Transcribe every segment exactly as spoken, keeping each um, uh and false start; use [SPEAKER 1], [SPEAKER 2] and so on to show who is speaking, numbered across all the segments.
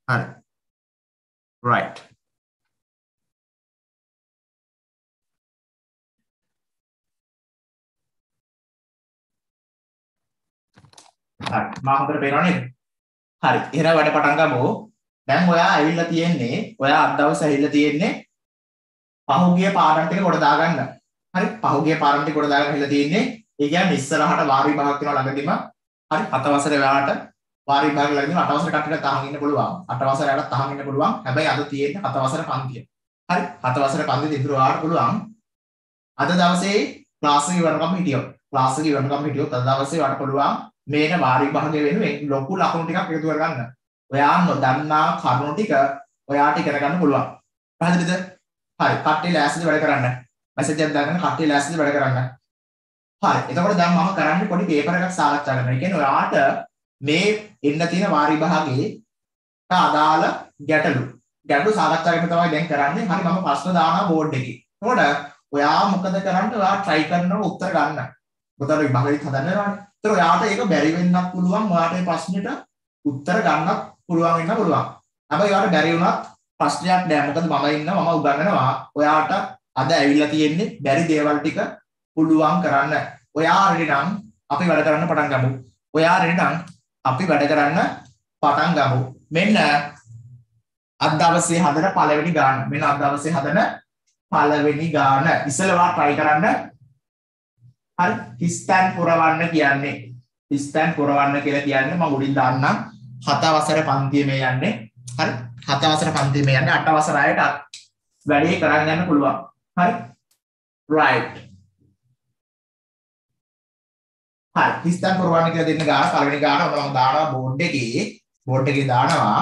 [SPEAKER 1] හරි. right. හරි. මම හොඳට පේනව නේද? හරි. එහෙනම් වැඩ පටන් ගමු. දැන් ඔයා ඇවිල්ලා තියෙන්නේ ඔයා අද දවසේ ඇවිල්ලා තියෙන්නේ පහුගිය පාඩම් ටික කොට දාගන්න. හරි. පහුගිය පාඩම් ටික කොට දාගන්න ඇවිල්ලා තියෙන්නේ. ඒ කියන්නේ ඉස්සරහට වාර විභාගයක් වෙනවා ළඟදිම. හරි. හත වසරේ ඔයාලට වාර විභාග ළඟදිම අට වසර කට්ටියට තහන් ඉන්න පුළුවන්. අට වසරයට තහන් ඉන්න පුළුවන්. හැබැයි අද තියෙන්නේ හත වසර පන්තිය. හරි. හත වසර පන්තිය ඉදිරිය ඔයාලට පුළුවන්. අද දවසේ ක්ලාස් එක ඉවරනකම් හිටියොත්. ක්ලාස් එක ඉවරනකම් හිටියොත් අද දවසේ ඔයාලට පුළුවන් මේක වාර විභාගය වෙනුවෙන් ලොකු ලකුණු ටිකක් එකතු කරගන්න. ඔයා නොදන්නා කරුණු ටික ඔයාට ඉගෙන ගන්න පුළුවන්. පැහැදිලිද? හරි. කට්ටිය ලෑස්තිද වැඩ කරන්න. මැසේජ් එකක් දාගෙන කට්ටිය ලෑස්තිද වැඩ කරන්න. හරි. එතකොට දැන් මම කරන්නේ පොඩි පේපර් එකක් සාකච්ඡා කරනවා. ඒ කියන්නේ ඔයාට මේ එන්න තියෙන වාර විභාගයේ අදාළ ගැටලු ගැටලු සාකච්ඡා කරන තමයි දැන් කරන්නේ. හරි. මම ප්‍රශ්න දානවා බෝඩ් එකේ. එතකොට ඔයා මොකද කරන්නේ? ඔයා try කරනවා උත්තර ගන්න. උත්තර විභාගෙත් හදන්න ඕනේ. ඒතර ඔයාට ඒක බැරි වෙන්නත් පුළුවන්. ඔයාට මේ ප්‍රශ්නෙට උත්තර ගන්නත් පුළුවන් වෙන්න පුළුවන්. හැබැයි ඔයාට බැරි වුණත් ප්‍රශ්නයක් නෑ. මොකද මම ඉන්නවා මම උගන්වනවා. ඔයාට අද ඇවිල්ලා තියෙන්නේ බැරි දේවල් ටික පුළුවන් කරන්න. ඔයා රෙඩි නම් අපි වැඩ කරන්න පටන් ගමු. ඔයා රෙඩි නම් අපි වැඩ කරන්න පටන් ගමු. මෙන්න අද දවසේ හදන පළවෙනි ගාන. මෙන්න අද දවසේ හදන පළවෙනි ගාන. ඉස්සෙල්ලා try කරන්න. හරි. හිස්තැන් පුරවන්න කියන්නේ. හිස්තැන් පුරවන්න කියලා කියන්නේ මම උඩින් දාන්නම්. හත වසර පන්තිය මේ යන්නේ. හරි. හත වසර පන්තිය මේ යන්නේ. අට වසර අයට වැඩේ කරන් යන්න පුළුවන්. හරි. right. හරි. හිස්තැන් පුරවන්න කියලා දෙන්න ගාන පළවෙනි ගාන මම දානවා බෝඩ් එකේ. බෝඩ් එකේ දානවා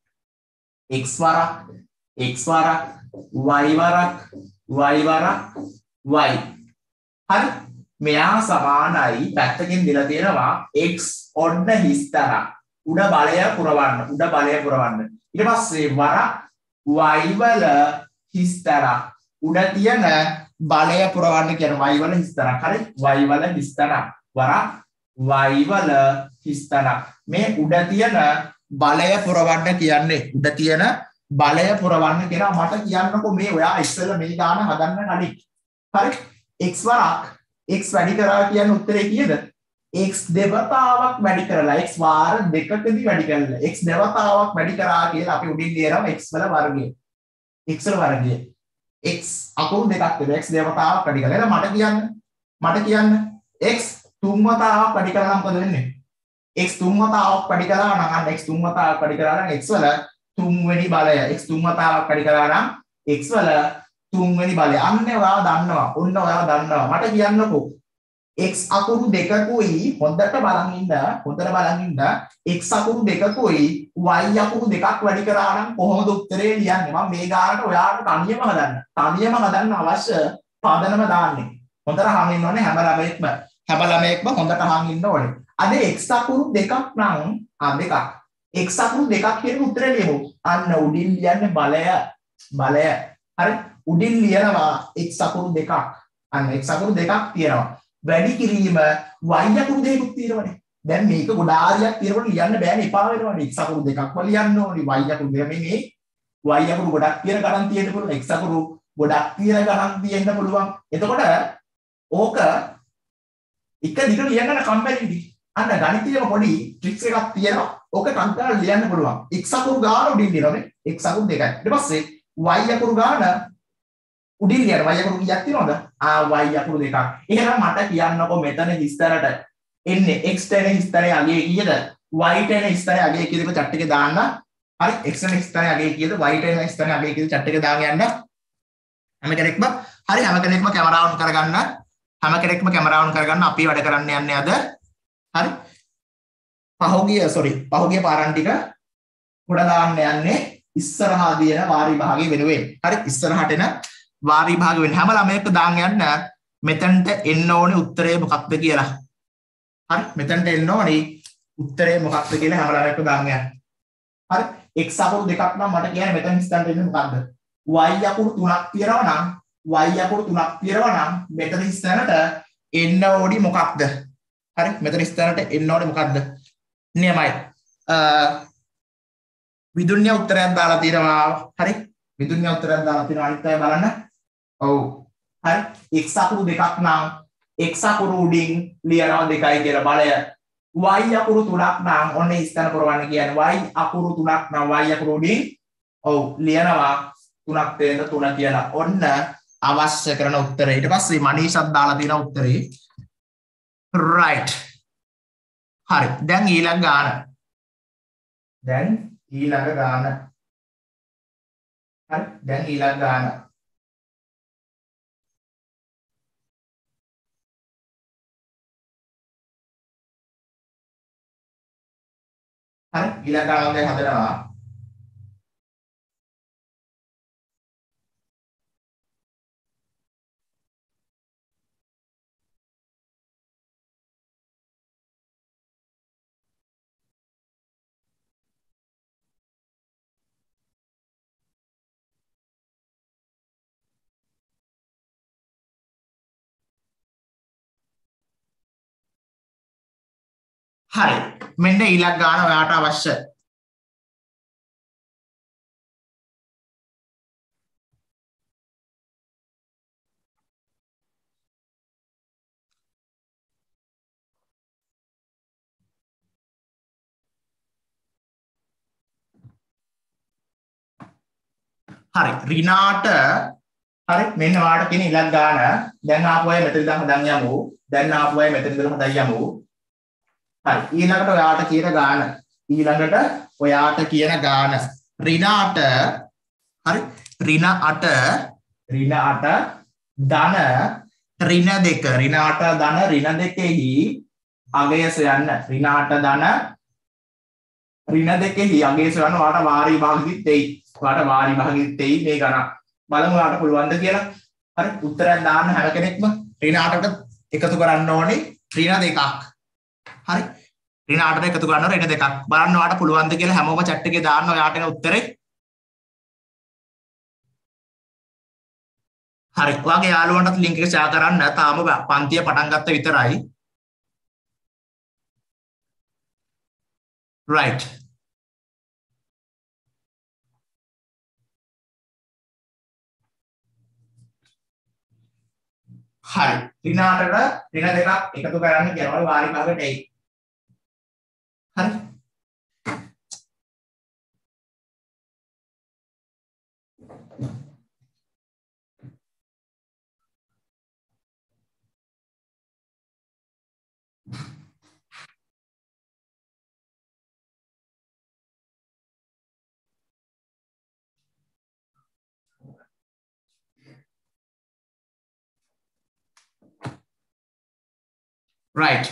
[SPEAKER 1] x වරක් x වරක් y වරක් y වරක් y. හරි. මෙයා සමානයි පැත්තකින් දීලා තියෙනවා x ඔන්න හිස්තරක්. උඩ බලය පුරවන්න. උඩ බලය පුරවන්න. ඊට පස්සේ වරක් y වල හිස්තරක්. උඩ තියෙන බලය පුරවන්න කියන y වල හිස්තරක්. හරි. y වල හිස්තරක්. වරක් y වල හිස්තරක්. මේ උඩ තියෙන බලය පුරවන්න කියන්නේ උඩ තියෙන බලය පුරවන්න කියනවා. මට කියන්නකෝ මේ ඔයා ඉස්සෙල්ලා මේ ගාන හදන්න කලින්. හරි. x වරක් x වැඩි කරා කියන උත්තරේ කීයද? x දෙවතාවක් වැඩි කරලා x වාර දෙකකදී වැඩි කරලා x දෙවතාවක් වැඩි කරා කියලා අපි උඩින් ලියනවා x වල වර්ගය. x වල වර්ගය. x අකුරු දෙකක් තියෙනවා. x දෙවතාවක් වැඩි කරලා. එහෙනම් මට කියන්න. මට කියන්න x තුන් වතාවක් වැඩි කරලා මොකද වෙන්නේ? x තුන් වතාවක් වැඩි කරා නම් අන්න x තුන් වතාවක් වැඩි කරා නම් x වල තුන් වෙනි බලය. x තුන් වතාවක් වැඩි කරා නම් x වල තුන් වෙනි බලය. අන්න ඔයාලා දන්නවා. ඔන්න ඔයාලා දන්නවා. මට කියන්නකෝ x අකුරු දෙකකුයි හොඳට බලන් ඉන්න. හොඳට බලන් ඉන්න. x අකුරු දෙකකුයි y අකුරු දෙකක් වැඩි කරා නම් කොහොමද උත්තරේ ලියන්නේ? මම මේ ගානට ඔයාලට තනියම හදන්න. තනියම හදන්න අවශ්‍ය පදනම දාන්නේ. හොඳට අහන් ඉන්න ඕනේ හැම ළමයෙක්ම. හැම ළමයෙක්ම හොඳට අහන් ඉන්න ඕනේ. අද x අකුරු දෙකක් නම් ආ දෙකක්. x අකුරු දෙකක් කියන උත්තරේ ලියමු. අන්න උඩින් ලියන්නේ බලය. බලය. හරි. උඩින් ලියනවා x අකුරු දෙකක්. අන්න x අකුරු දෙකක් තියෙනවා. වැඩි කිරීම y අකුරු දෙකක් තියෙනවනේ. දැන් මේක ගොඩාරියක් තියෙනකොට ලියන්න බෑනේ එපා වෙනවනේ. x අකුරු දෙකක්ම ලියන්න ඕනේ. y අකුරු දෙක මේ y අකුරු ගොඩක් තියෙන ගණන් තියෙන්න පුළුවන්. x අකුරු ගොඩක් තියෙන ගණන් තියෙන්න පුළුවන්. එතකොට ඕක එක දිගට ලියන්න කම්මැලි විදි. අන්න ගණිතයේ පොඩි ට්‍රික්ස් එකක් තියෙනවා. ඕක කන්ටරල් ලියන්න පුළුවන්. x අකුරු ගාන උඩින් ලියනවානේ. x අකුරු දෙකයි. ඊට පස්සේ y අකුරු ගාන උඩින් ලියන y අකුරු කීයක් තියෙනවද? ආ y අකුරු දෙකක්. එහෙනම් මට කියන්නකෝ මෙතන හිස්තරට එන්නේ x තැන හිස්තරේ අගය කීයද? y තැන හිස්තරේ අගය කීයද චට් එකේ දාන්න. හරි. x තැන හිස්තරේ අගය කීයද? y තැන හිස්තරේ අගය කීයද චට් එකේ දාගෙන යන්න. හැම කෙනෙක්ම හරි හැම කෙනෙක්ම කැමරා ඔන් කරගන්න. හැම කෙනෙක්ම කැමරා ඔන් කරගන්න. අපි වැඩ කරන්න යන්නේ අද. හරි. පහුගිය sorry පහුගිය පාරන් ටික ගොඩ දාන්න යන්නේ ඉස්සරහා දින වාර විභාගයේ වෙනුවෙන්. හරි. ඉස්සරහට එන වාර විභාග වෙන හැම ළමයෙක්ම දාන්න යන්න මෙතනට එන්න ඕනේ උත්තරේ මොකක්ද කියලා. හරි. මෙතනට එන්න ඕනේ උත්තරේ මොකක්ද කියලා හැම ළමයෙක්ම දාන්න යන්න. හරි. x අකුරු දෙකක් නම් මට කියන්නේ මෙතන හිස්තන්ට එන්නේ මොකක්ද? y අකුරු තුනක් තියෙනවා නම් y අකුරු තුනක් තියෙනවා නම් මෙතන හිස්තැනට එන්න ඕනි මොකක්ද? හරි. මෙතන හිස්තැනට එන්න ඕනේ මොකක්ද? නියමයි. විදුන්‍ය උත්තරයක් දාලා තියෙනවා. හරි. විදුන්‍ය උත්තරයක් දාලා තියෙනවා. අනිත් අය බලන්න. ඔව්. හරි. x අකුරු දෙකක් නම් x අකුරු උඩින් ලියනවා දෙකයි කියලා බලය. y අකුරු තුනක් නම් ඔන්න ස්ථාන පුරවන්න කියන්නේ y අකුරු තුනක් නම් y අකුරු උඩින් ඔව් ලියනවා තුනක් තේන තුන කියලා. ඔන්න අවශ්‍ය කරන උත්තරේ. ඊට පස්සේ මනීෂත් දාලා තියෙන උත්තරේ. right. හරි. දැන් ඊළඟ ගාන. දැන් ඊළඟ ගාන. හරි. දැන් ඊළඟ ගාන. හරි. ඊළඟ ගාන දැන් හදනවා. හරි. මෙන්න ඊළඟ ගාන ඔයාට අවශ්‍ය. හරි. රිනාට හරි මෙන්න ඔයාට කියන ඊළඟ ගාන. දැන් ආපු අය මෙතන ඉඳන් හදන් යමු. දැන් ආපු අය මෙතන ඉඳන් හදන් යමු. හරි. ඊළඟට ඔයාට කියන ගාන. ඊළඟට ඔයාට කියන ගාන. රිනාට හරි. රිනාට රිනාට ධන රින දෙක. රිනාට ධන රින දෙකෙහි අගය සොයන්න. රිනාට ධන රින දෙකෙහි අගය සොයන්න ඔයාට වාරි භාගිත දෙයි. ඔයාට වාරි භාගිත දෙයි මේ ගණන්. බලමු ඔයාට පුළුවන්ද කියලා. හරි. උත්තරයක් දාන්න හැම කෙනෙක්ම රිනාටට එකතු කරන්න ඕනේ රින දෙකක්. හරි. රිනාටට එකතු කරන්න රින දෙකක්. බලන්න ඔයාට පුළුවන්ද කියලා හැමෝම chat එකේ දාන්න ඔයාට එන උත්තරේ. හරි. ඔයාගේ යාළුවන්ටත් link එක share කරන්න. තාම පන්තිය පටන් ගත්ත විතරයි. right. හරි. රිනාටට රින දෙකක් එකතු කරන්න කියනවා වාරි භාගයට එයි. හරි. right.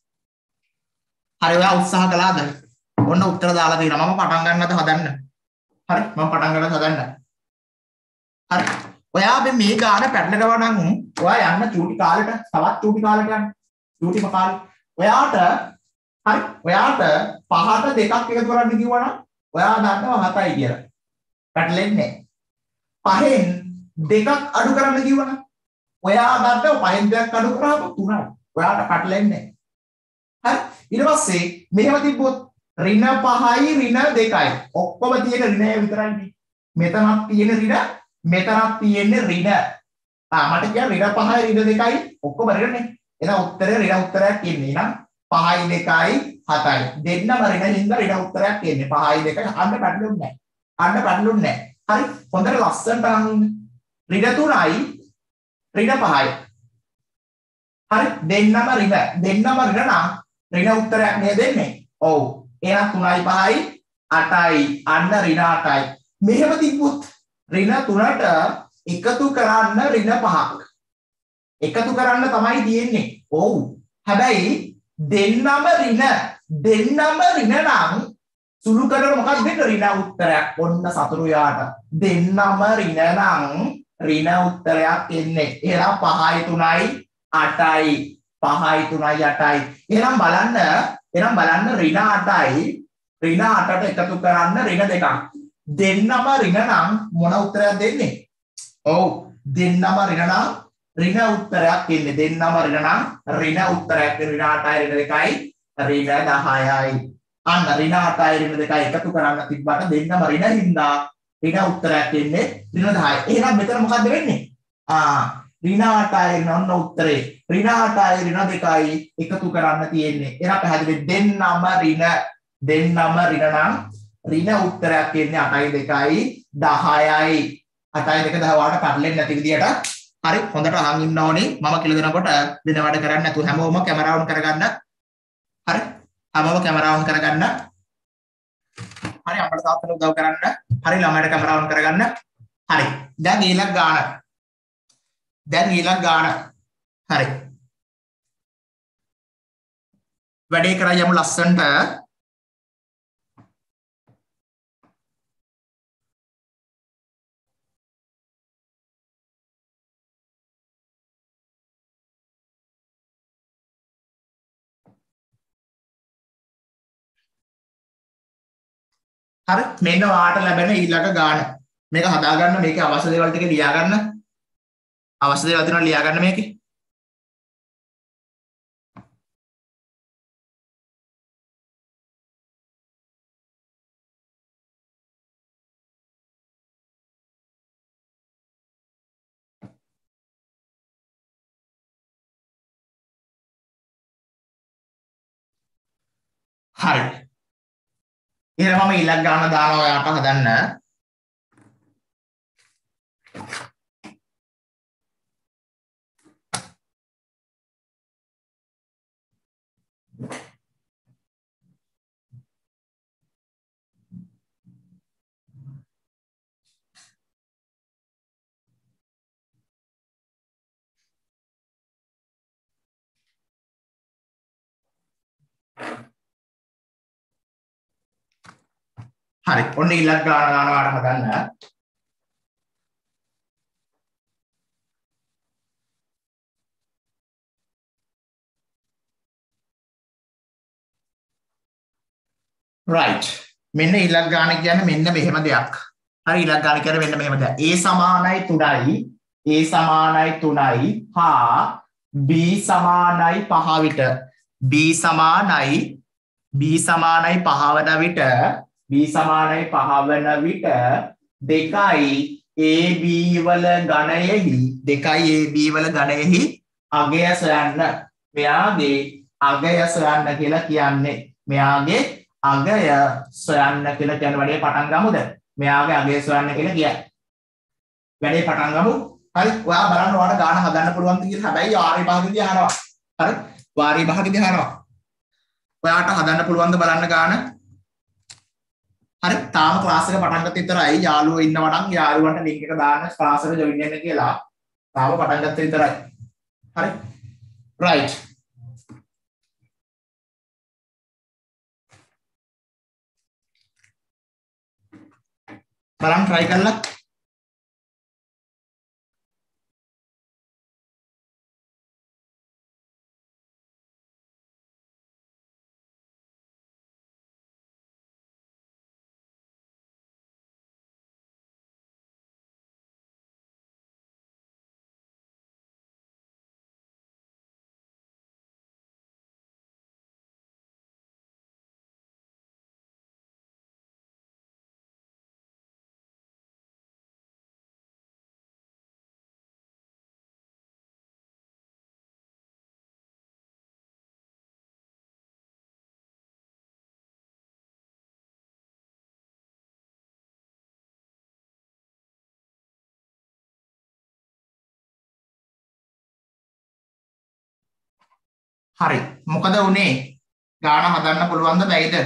[SPEAKER 1] හරි ඔයා උත්සාහ කළාද? ඔන්න උත්තර දාලා තියෙනවා. මම පටන් ගන්නද හදන්න. හරි මම පටන් ගන්නද හදන්න. හරි. ඔයා මේ මේ ගාන පැටලෙනවා නම් ඔයා යන්න චූටි කාලෙට තවත් චූටි කාලෙට යන්න. චූටිම කාලේ. ඔයාට හරි ඔයාට පහට දෙකක් එකතු කරන්න කිව්වනම් ඔයා දන්නවා හතයි කියලා. පැටලෙන්නේ නැහැ. පහෙන් දෙකක් අඩු කරන්න කිව්වනම් ඔයා දන්නවා පහෙන් දෙකක් අඩු කරාම තුනයි. ඔයාට පැටලෙන්නේ නැහැ. හරි ඊට පස්සේ මෙහෙම තිබ්බොත් ඍණ පහයි ඍණ දෙකයි ඔක්කොම තියෙන ඍණය විතරයිනේ. මෙතනක් තියෙන ඍණ මෙතනක් තියෙන ඍණ. ආ මට කියන්න ඍණ පහයි ඍණ දෙකයි ඔක්කොම ඍණනේ. එහෙනම් උත්තරේ ඍණ උත්තරයක් එන්නේ. එහෙනම් පහයි දෙකයි හතයි. දෙන්නම ඍණ හින්දා ඍණ උත්තරයක් එන්නේ. පහයි දෙකයි අන්න පැටලුන්නේ නැහැ. අන්න පැටලුන්නේ නැහැ. හරි හොඳට ලස්සනට අහන්න. ඍණ තුනයි ඍණ පහයි. හරි දෙන්නම ඍණ දෙන්නම ඍණ නම් ඍණ උත්තරයක් නේද දෙන්නේ? ඔව්. එහෙනම් තුනයි පහයි අටයි අන්න ඍණ අටයි. මෙහෙම තිබ්බොත් ඍණ තුනට එකතු කරන්න ඍණ පහක්. එකතු කරන්න තමයි තියෙන්නේ. ඔව්. හැබැයි දෙන්නම ඍණ දෙන්නම ඍණ නම් සුළු කරන මොකක්ද දෙන්න ඍණ උත්තරයක්. ඔන්න සතුරු යාට. දෙන්නම ඍණ නම් ඍණ උත්තරයක් එන්නේ. එහෙනම් පහයි තුනයි අටයි පහයි තුනයි අටයි. එහෙනම් බලන්න එහෙනම් බලන්න ඍණ අටයි ඍණ අටට එකතු කරන්න ඍණ දෙකක්. දෙන්නම ඍණ නම් මොන උත්තරයක් දෙන්නේ? ඔව් දෙන්නම ඍණ නම් ඍණ උත්තරයක් එන්නේ. දෙන්නම ඍණ නම් ඍණ උත්තරයක් ඍණ අටයි ඍණ දෙකයි ඍණ දහයයි. අන්න ඍණ අටයි ඍණ දෙකයි එකතු කරන්න තිබ්බට දෙන්නම ඍණ හින්දා ඍණ උත්තරයක් එන්නේ ඍණ දහයයි. එහෙනම් මෙතන මොකද්ද වෙන්නේ? ආ ඍණ අටයි ඍණ ඔන්න උත්තරේ. ඍණ අටයි ඍණ දෙකයි එකතු කරන්න තියෙන්නේ. එහෙනම් පැහැදිලි දෙන්නම ඍණ දෙන්නම ඍණ නම් ඍණ උත්තරයක් එන්නේ අටයි දෙකයි දහයයි. අටයි දෙක දහ වාට පැටලෙන්නේ නැති විදියට හරි හොඳට අහන් ඉන්න ඕනේ. මම කියලා දෙනකොට වෙන වැඩ කරන්නේ නැතුව හැමෝම කැමරාව ඔන් කරගන්න. හරි හැමෝම කැමරාව ඔන් කරගන්න. හරි අපිට තාත්තට උදව් කරන්න. හරි ළමයට කැමරාව ඔන් කරගන්න. හරි දැන් ඊළඟ ගාන. දැන් ඊළඟ ගාන. හරි වැඩේ කරා යමු ලස්සන්ට. හරි මෙන්න ඔයාට ලැබෙන ඊළඟ ගාන. මේක හදාගන්න මේකේ අවශ්‍ය දේවල් ටික ලියා ගන්න. අවශ්‍ය දේවල් තියෙනවා ලියා ගන්න මේකේ. හරි. එහෙනම් මම ඊළඟ ගාන දානවා ඔයාට හදන්න. හරි ඔන්න ඊළඟ ගාන දානවා හදන්න. right මෙන්න ඊළඟ ගාන කියන්නේ මෙන්න මෙහෙම දෙයක්. හරි ඊළඟ ගාන කියන්නේ මෙන්න මෙහෙම දෙයක්. a සමානයි තුනයි a සමානයි තුනයි හා b සමානයි පහ විට b සමානයි b සමානයි පහ වන විට b සමානයි පහ වන විට දෙකයි ab වල ඝනයෙහි දෙකයි ab වල ඝනයෙහි අගය සොයන්න. මෙයාගේ අගය සොයන්න කියලා කියන්නේ මෙයාගේ අගය සොයන්න කියලා කියන වැඩේ පටන් ගමුද? මෙයාගේ අගය සොයන්න කියලා කියයි. වැඩේ පටන් ගමු. හරි ඔයා බලන්න ඔයාලට ගාන හදන්න පුළුවන් ද කියලා. හැබැයි වාරි භාගෙදී අහනවා. හරි වාරි භාගෙදී අහනවා. ඔයාට හදන්න පුළුවන් ද බලන්න ගාන. හරි තාම ක්ලාස් එක පටන් ගත්ත විතරයි. යාළුවෝ ඉන්නවා නම් යාළුවන්ට ලින්ක් එක දාන්න ක්ලාස් එකට ජොයින් වෙන්න කියලා. තාම පටන් ගත්ත විතරයි. හරි right බලන්න try කරලා. හරි මොකද උනේ? ගාන හදන්න පුළුවන්ද බැයිද?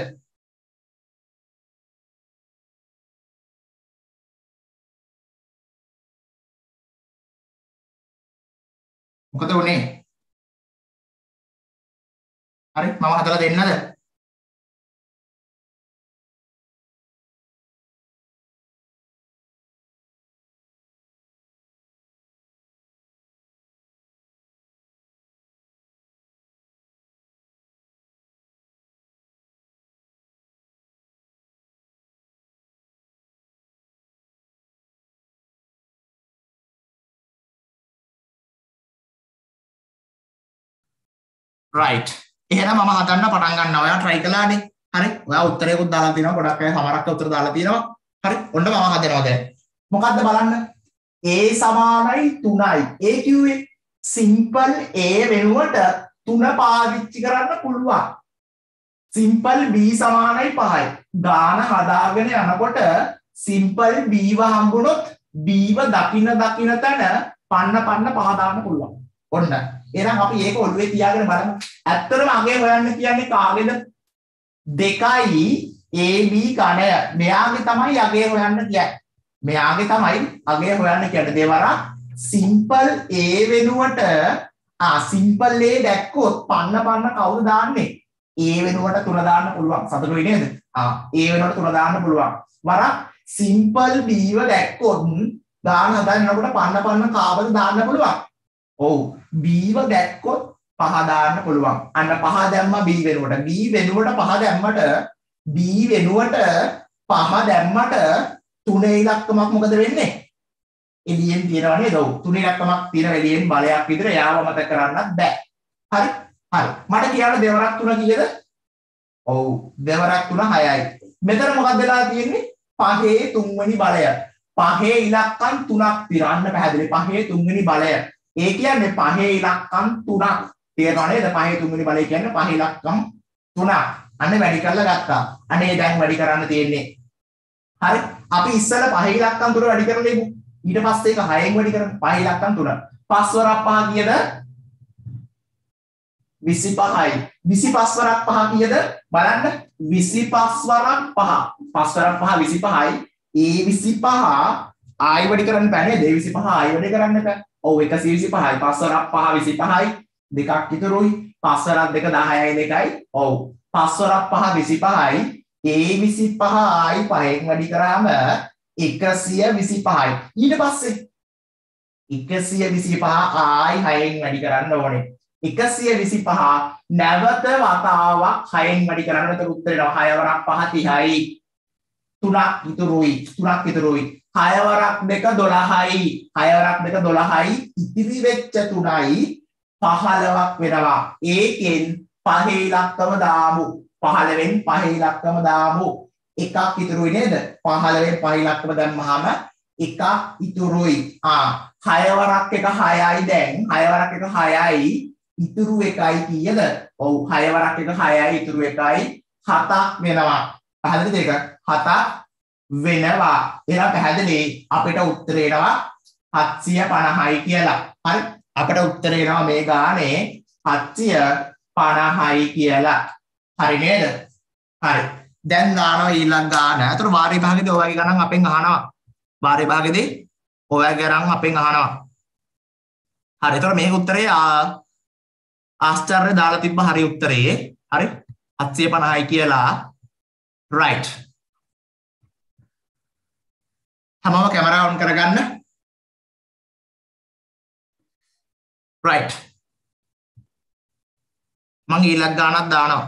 [SPEAKER 1] මොකද උනේ? හරි මම හදලා දෙන්නද? right එහෙනම් මම හදන්න පටන් ගන්නවා. ඔයා try කළානේ. හරි. ඔයා උත්තරයකුත් දාලා තිනවා. ගොඩක් අය සමහරක් උත්තර දාලා තිනවා. හරි. ඔන්න මම හදනවා දැන්. මොකද්ද බලන්න? A සමානයි තුනයි. ඒ කිව්වේ සිම්පල් A වෙනුවට තුන පාවිච්චි කරන්න පුළුවන්. සිම්පල් B සමානයි පහයි. ගාන හදාගෙන යනකොට සිම්පල් B ව හම්බුනොත් B ව දකින්න දකින්න තැන පන්න පන්න පහ දාන්න පුළුවන්. ඔන්න. එහෙනම් අපි ඒක ඔළුවේ තියාගෙන බලමු. ඇත්තටම අගේ හොයන්න කියන්නේ කාගේද? දෙකයි A B ඝනය. මෙයාගේ තමයි අගේ හොයන්න කියන්නේ. මෙයාගේ තමයි අගේ හොයන්න කියන්නේ. දෙවරක් සිම්පල් A වෙනුවට ආ සිම්පල් A දැක්කොත් පන්න පන්න කවුද දාන්නේ? A වෙනුවට තුන දාන්න පුළුවන්. සතුටුයි නේද? ආ A වෙනුවට තුන දාන්න පුළුවන්. වරක් සිම්පල් B ව දැක්කොත් දාන හදනකොට පන්න පන්න කාවද දාන්න පුළුවන්. ඔව් B ව දැක්කොත් පහ දාන්න පුළුවන්. අන්න පහ දැම්මා B වෙනුවට. B වෙනුවට පහ දැම්මට B වෙනුවට පහ දැම්මට තුනේ ඉලක්කමක් මොකද වෙන්නේ? එළියෙන් තියනවා නේද? ඔව් තුනේ ඉලක්කමක් තියෙන එළියෙන් බලයක් විතර යාව මතක කරන්නත් බෑ. හරි? හරි. මට කියන්න දෙවරක් තුන කීයද? ඔව් දෙවරක් තුන හයයි. මෙතන මොකක්ද වෙලා තියෙන්නේ? පහේ තුන්වෙනි බලය. පහේ ඉලක්කම් තුනක් තියෙනවා. අන්න පැහැදිලි. පහේ තුන්වෙනි බලය. ඒ කියන්නේ පහේ ඉලක්කම් තුනක්. තේරෙනව නේද? පහේ තුන්වෙනි බලය කියන්නේ පහේ ඉලක්කම් තුනක්. අන්න වැඩි කරලා ගත්තා. අනේ දැන් වැඩි කරන්න තියෙන්නේ. හරි. අපි ඉස්සෙල්ලා පහේ ඉලක්කම් තුන වැඩි කරලා ඉමු. ඊට පස්සේ ඒක හයෙන් වැඩි කරමු. පහේ ඉලක්කම් තුන. පස් වරක් පහ කීයද? විසිපහයි. විසිපස් වරක් පහ කීයද? බලන්න. විසිපස් වරක් පහ. පස් වරක් පහ විසිපහයි. ඒ විසිපහ ආයි වැඩි කරන්න බෑ නේද? ඒ විසිපහ ආයි වැඩි කරන්න බෑ. ඔව් එකසිය විසිපහයි. පස් වරක් පහ විසිපහයි. දෙකක් ඉතුරුයි. පස් වරක් දෙක දහයයි දෙකයි. ඔව්. පස් වරක් පහ විසිපහයි. ඒ විසිපහ ආයි පහෙන් වැඩි කරාම එකසිය විසිපහයි. ඊට පස්සේ එකසිය විසිපහ ආයි හයෙන් වැඩි කරන්න ඕනේ. එකසිය විසිපහ නැවත වතාවක් හයෙන් වැඩි කරන්න. එතකොට උත්තරේ හය වරක් පහ තිහයි. තුනක් ඉතුරුයි. තුනක් ඉතුරුයි. හය වරක් දෙක දොළහයි. හය වරක් දෙක දොළහයි. ඉතිරි වෙච්ච තුනයි පහළොවක් වෙනවා. ඒකෙන් පහේ ඉලක්කම දාමු. පහළවෙන් පහේ ඉලක්කම දාමු. එකක් ඉතුරුයි නේද? පහළවෙන් පහේ ඉලක්කම දැම්මහම එකක් ඉතුරුයි. ආ හය වරක් එක හයයි දැන්. හය වරක් එක හයයි. ඉතුරු එකයි කීයද? ඔව් හය වරක් එක හයයි ඉතුරු එකයි හතක් වෙනවා. පැහැදිලිද ඒක? හතක් වෙනවා. එහෙනම් පැහැදිලි අපිට උත්තරේ එනවා හත්සිය පනහයි කියලා. හරි? අපිට උත්තරේ එනවා මේ ගානේ හත්සිය පනහයි කියලා. හරි නේද? හරි. දැන් දානවා ඊළඟ ගාන. අතන වාර විභාගෙදී ඔයගේ ගණන් අපෙන් අහනවා. වාර විභාගෙදී ඔයගේ ගණන් අපෙන් අහනවා. හරි. ඒතර මේක උත්තරේ ආශ්චර්ය දාලා තිබ්බ හරි උත්තරේ. හරි? හත්සිය පනහයි කියලා. right. හැමෝම කැමරා ඔන් කරගන්න. right. මම ඊළඟ ගානක් දානවා.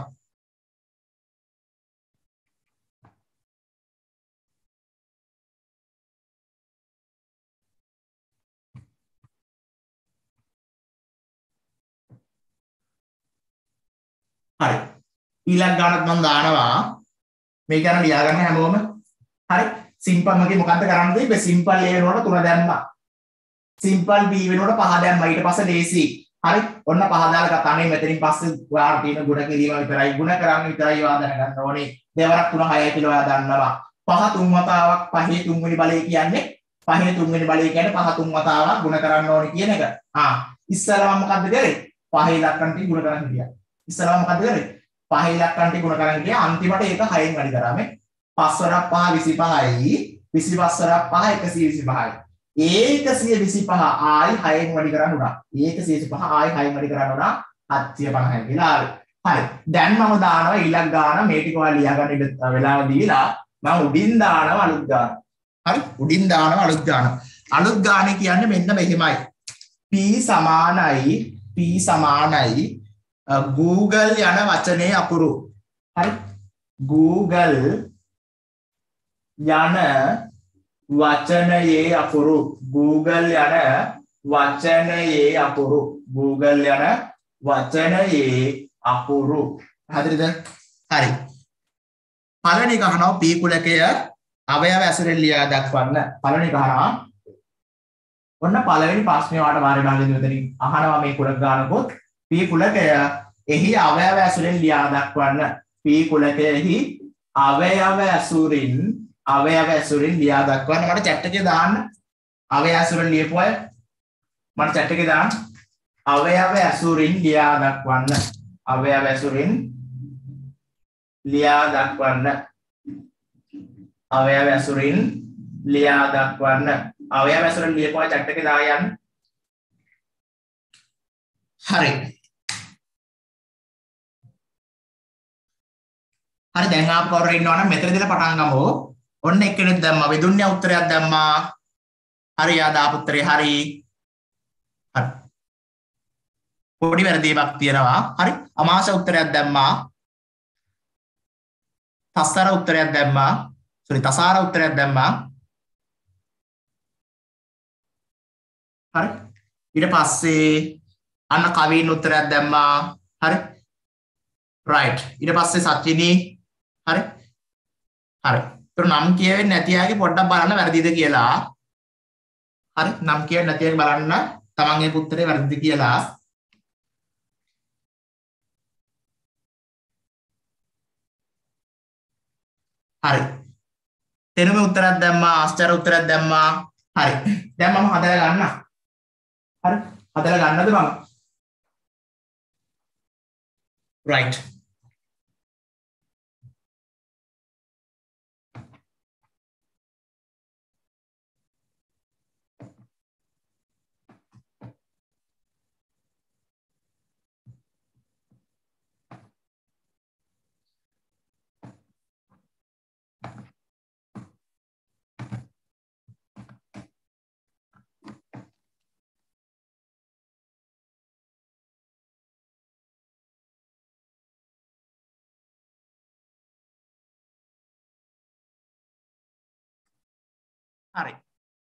[SPEAKER 1] හරි. ඊළඟ ගානක් මම දානවා. මේක යන ලියා ගන්න හැමෝම. හරි. සිම්පල් මගේ මොකද්ද කරන්න දෙන්නේ? සිම්පල් A වෙනකොට තුන දැම්මා. සිම්පල් B වෙනකොට පහ දැම්මා. ඊට පස්සේ ලේසි. හරි. ඔන්න පහ දාලා ගත්තා. අනේ මෙතනින් පස්සේ ඔයාලා තියෙන ගුණ කිරීම විතරයි. ගුණ කරන්නේ විතරයි ඔයා දැනගන්න ඕනේ. දෙවරක් තුන හයයි කියලා ඔයා දන්නවා. පහ තුන් වතාවක් පහේ තුන්වෙනි බලය කියන්නේ පහේ තුන්වෙනි බලය කියන්නේ පහ තුන් වතාවක් ගුණ කරන්න ඕනේ කියන එක. ආ ඉස්සරහම මොකද්ද කරේ? පහේ ඉලක්කම් ටික ගුණ කරන්න ගියා. ඉස්සරහම මොකද්ද කරේ? පහේ ඉලක්කම් ටික ගුණ කරන්න ගියා. අන්තිමට ඒක හයෙන් වැඩි කරා මේ. පස් වරක් පහ විසිපහයි. විසිපස් වරක් පහ එකසිය විසිපහයි. ඒ එකසිය විසිපහ ආයි හයෙන් වැඩි කරන්න උනා. ඒ එකසිය විසිපහ ආයි හයෙන් වැඩි කරන්න උනා හත්සිය පනහයි කියලා ආවේ. හරි. දැන් මම දානවා ඊළඟ ගාන මේ ටික ඔයාලා ලියා ගන්න ඉඳ වෙලාව දීලා මම උඩින් දානවා අලුත් ගාන. හරි? උඩින් දානවා අලුත් ගාන. අලුත් ගානේ කියන්නේ මෙන්න මෙහෙමයි. P සමානයි P සමානයි Google යන වචනේ අකුරු. හරි? Google යන වචනයේ අකුරු. Google යන වචනයේ අකුරු. Google යන වචනයේ අකුරු. හරිද? හරි. පළවෙනි එක අහනවා P කුලකය අවයව ඇසුරෙන් ලියා දක්වන්න. පළවෙනි එක අහනවා ඔන්න පළවෙනි ප්‍රශ්නේ වාට වාරේ භාගෙදී උතනින් අහනවා මේ කුලක ගානකොත් P කුලකය එහි අවයව ඇසුරෙන් ලියා දක්වන්න. P කුලකයෙහි අවයව ඇසුරින් අවයව ඇසුරින් ලියා දක්වන්න. මට chat එකේ දාන්න අවයව ඇසුරින් ලියපු අය මට chat එකේ දාන්න අවයව ඇසුරින් ලියා දක්වන්න. අවයව ඇසුරින් ලියා දක්වන්න. අවයව ඇසුරින් ලියා දක්වන්න. අවයව ඇසුරින් ලියපු අය chat එකේ දායන්. හරි. හරි දැන් ආපු කවුරු ඉන්නවනම් මෙතන ඉඳලා පටන් ගමු. ඔන්න එක්කෙනෙක් දැම්මා. විදුන්‍ය උත්තරයක් දැම්මා. හරි යා දාපු උත්තරේ හරි. හරි. පොඩි වැරදීමක් තියෙනවා. හරි. අමාශ උත්තරයක් දැම්මා. තස්සර උත්තරයක් දැම්මා. සෝරි තසාර උත්තරයක් දැම්මා. හරි. ඊට පස්සේ අන්න කවින් උත්තරයක් දැම්මා. හරි. right. ඊට පස්සේ සත්‍යිනී හරි. හරි. ඒතර නම් කියවෙන්නේ නැති අයගේ පොඩ්ඩක් බලන්න වැරදිද කියලා. හරි. නම් කියවෙන්නේ නැති අයගේ බලන්න තමන්ගේ උත්තරේ වැරදිද කියලා. හරි. තෙරුම උත්තරයක් දැම්මා, ආශ්චර්ය උත්තරයක් දැම්මා. හරි. දැන් මම හදලා ගන්න. හරි. හදලා ගන්නද මම? right. හරි.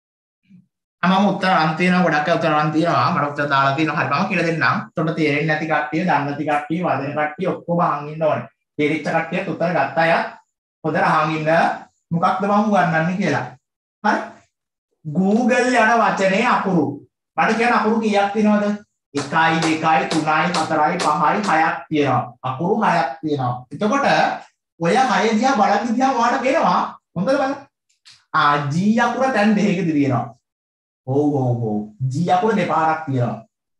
[SPEAKER 1] මම උත්තර අරන් තියෙනවා ගොඩක් අය උත්තර අරන් තියෙනවා මට උත්තර දාලා තියෙනවා හරි මම කියලා දෙන්නම්. උත්තර තේරෙන්නේ නැති කට්ටිය, දන්නේ නැති කට්ටිය, වදින කට්ටිය ඔක්කොම අහන් ඉන්න ඕනේ. තේරිච්ච කට්ටියත් උත්තර ගත්ත අයත් හොඳට අහන් ඉන්න මොකක්ද මම උගන්වන්නේ කියලා. හරි. Google යන වචනේ අකුරු. මට කියන්න අකුරු කීයක් තියෙනවද? එකයි දෙකයි තුනයි හතරයි පහයි හයක් තියෙනවා. අකුරු හයක් තියෙනවා. එතකොට ඔය හය දිහා බලන් දිහා ඔයාලට පේනවා හොඳට බලන්න. ආ G අකුර දැන් දෙකකදී තියෙනවා. ඔව් ඔව් ඔව්. G අකුර දෙපාරක් තියෙනවා.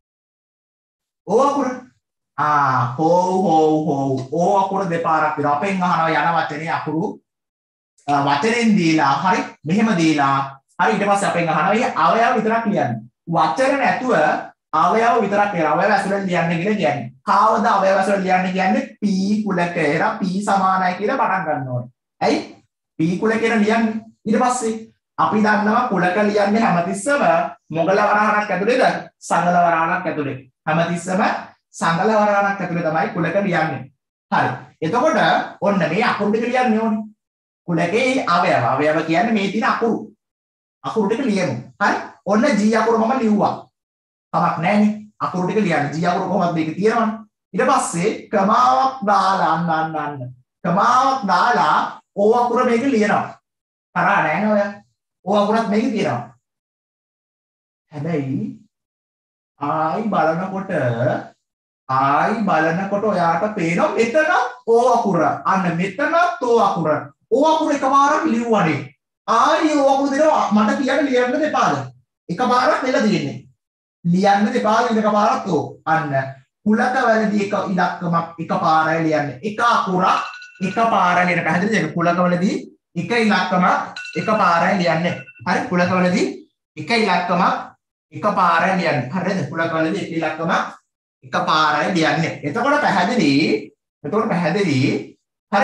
[SPEAKER 1] O අකුර ආ හොව් හොව් හොව්. O අකුර දෙපාරක් තියෙනවා. අපෙන් අහනවා යන වචනේ අකුරු වචනෙන් දීලා හරි මෙහෙම දීලා හරි ඊට පස්සේ අපෙන් අහනවා මේ අවයව විතරක් ලියන්න. වචන නැතුව අවයව විතරක් ලියන්න. අවයව ඇසුරෙන් ලියන්න කියලා කියන්නේ. කාවද අවයව ඇසුරෙන් ලියන්න කියන්නේ P කුලකේර P සමානයි කියලා පටන් ගන්න ඕනේ. ඇයි? P කුලකේර ලියන්නේ. ඊට පස්සේ අපි දන්නවා කුලක ලියන්නේ හැමතිස්සම මොගල වරහණක් ඇතුලේද සංගල වරහණක් ඇතුලේ. හැමතිස්සම සංගල වරහණක් ඇතුලේ තමයි කුලක ලියන්නේ. හරි. එතකොට ඔන්න මේ අකුරු ටික ලියන්න ඕනේ. කුලකේ අවයව අවයව කියන්නේ මේ තියෙන අකුරු. අකුරු ටික ලියමු. හරි. ඔන්න G අකුර මම ලිව්වා. කමක් නැහැනේ. අකුරු ටික ලියන්න. G අකුර කොහොමද මේක තියෙනවනේ. ඊට පස්සේ ක්‍රමාවක් දාලා අන්න අන්න අන්න. ක්‍රමාවක් දාලා O අකුර මේක ලියනවා. තරහා නැහැ නේද ඔය? O අකුරත් මේක තියෙනවා. හැබැයි ආයි බලනකොට ආයි බලනකොට ඔයාට පේනවා මෙතන O අකුර. අන්න මෙතනත් O අකුර. O අකුර එකපාරක් ලිව්වනේ. ආයි O අකුර දෙනවා මට කියන්න ලියන්න දෙපාද? එකපාරක් වෙලා තියෙන්නේ. ලියන්න දෙපාද එකපාරක් O. අන්න කුලක වලදී එක ඉලක්කමක් එකපාරයි ලියන්නේ. එක අකුරක් එකපාරයි ලියන්න. පැහැදිලිද? කුලක වලදී එක ඉලක්කමක් එකපාරයි ලියන්නේ. හරි කුලක වලදී එක ඉලක්කමක් එකපාරයි ලියන්නේ. හරිද? කුලක වලදී එක ඉලක්කමක් එකපාරයි ලියන්නේ. එතකොට පැහැදිලි. එතකොට පැහැදිලි. හරි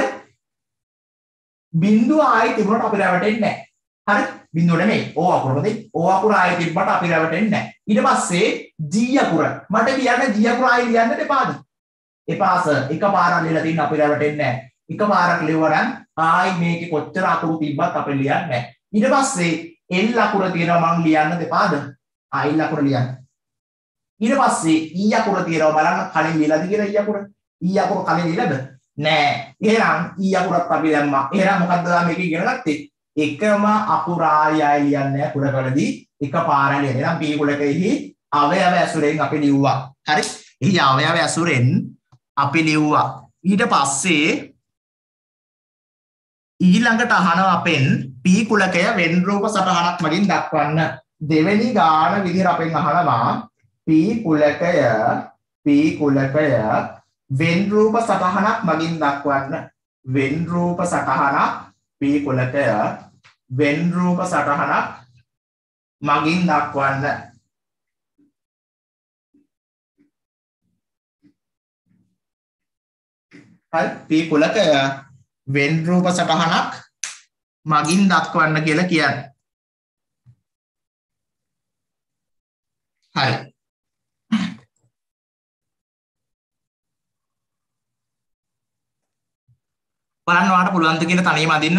[SPEAKER 1] බිංදුව ආයි තිබුණාට අපි රැවටෙන්නේ නැහැ. හරි බිංදුව නෙමෙයි O අකුරමද? O අකුර ආයි තිබ්බට අපි රැවටෙන්නේ නැහැ. ඊට පස්සේ G අකුර මට කියන්නේ G අකුර ආයි ලියන්න දෙපාද? එපාස එකපාරක් ලියලා තින්න අපි රැවටෙන්නේ නැහැ. එකපාරක් ලියවනම් ආයි මේකේ කොච්චර අකුරු තිබ්බත් අපි ලියන්නේ නැහැ. ඊට පස්සේ L අකුර තියෙනවා මං ලියන්න දෙපාද? ආ L අකුර ලියන්න. ඊට පස්සේ E අකුර තියෙනවා බලන්න කලින් ලියලාද කියලා E අකුර. E අකුර කලින් ලියලාද? නෑ. එහෙනම් ඊ අකුරත් අපි දැම්මා. එහෙනම් මොකද්ද මේක ඉගෙන ගත්තේ? එකම අකුරායයි ලියන්නේ කුලකවලදී එකපාරයි ලියන්නේ. එහෙනම් P කුලකෙහි අවයව ඇසුරෙන් අපි ලිව්වා. හරි? එහි අවයව ඇසුරෙන් අපි ලිව්වා. ඊට පස්සේ ඊළඟට අහනවා අපෙන් P කුලකය වෙන් රූප සටහනක් මගින් දක්වන්න. දෙවෙනි ගාන විදිහට අපෙන් අහනවා P කුලකය P කුලකය වෙන් රූප සටහනක් මගින් දක්වන්න. වෙන් රූප සටහනක් P කුලකය වෙන් රූප සටහනක් මගින් දක්වන්න. හරි P කුලකය වෙන් රූප සටහනක් මගින් දක්වන්න කියලා කියන්නේ. හරි. බලන්න ඔයාලට පුළුවන්ද කියලා තනියම අදින්න.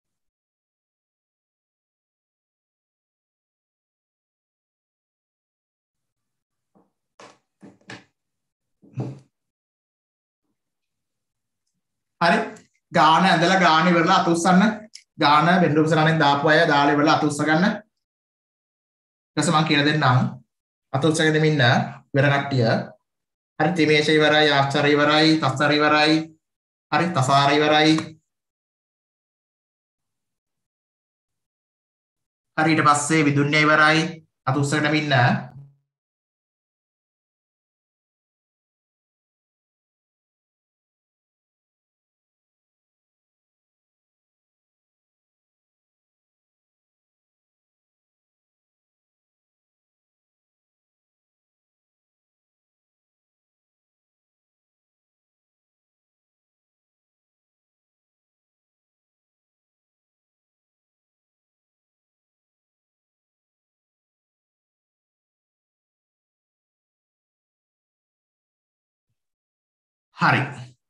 [SPEAKER 1] හරි. ගාන ඇඳලා ගාන ඉවරලා අත උස්සන්න. ගාන වෙන් රූප සටහනෙන් දාපු අය දාලා ඉවරලා අත උස්ස ගන්න. ඊට පස්සේ මම කියලා දෙන්නම්. අත උස්සගෙන දෙමින්න ඉවර කට්ටිය. හරි ත්‍රිමේෂ ඉවරයි, ආචාර ඉවරයි, තස්සර ඉවරයි. හරි තසාර ඉවරයි. හරි ඊට පස්සේ විදුන්‍ය ඉවරයි. අත උස්සගෙන දෙමින්න. හරි.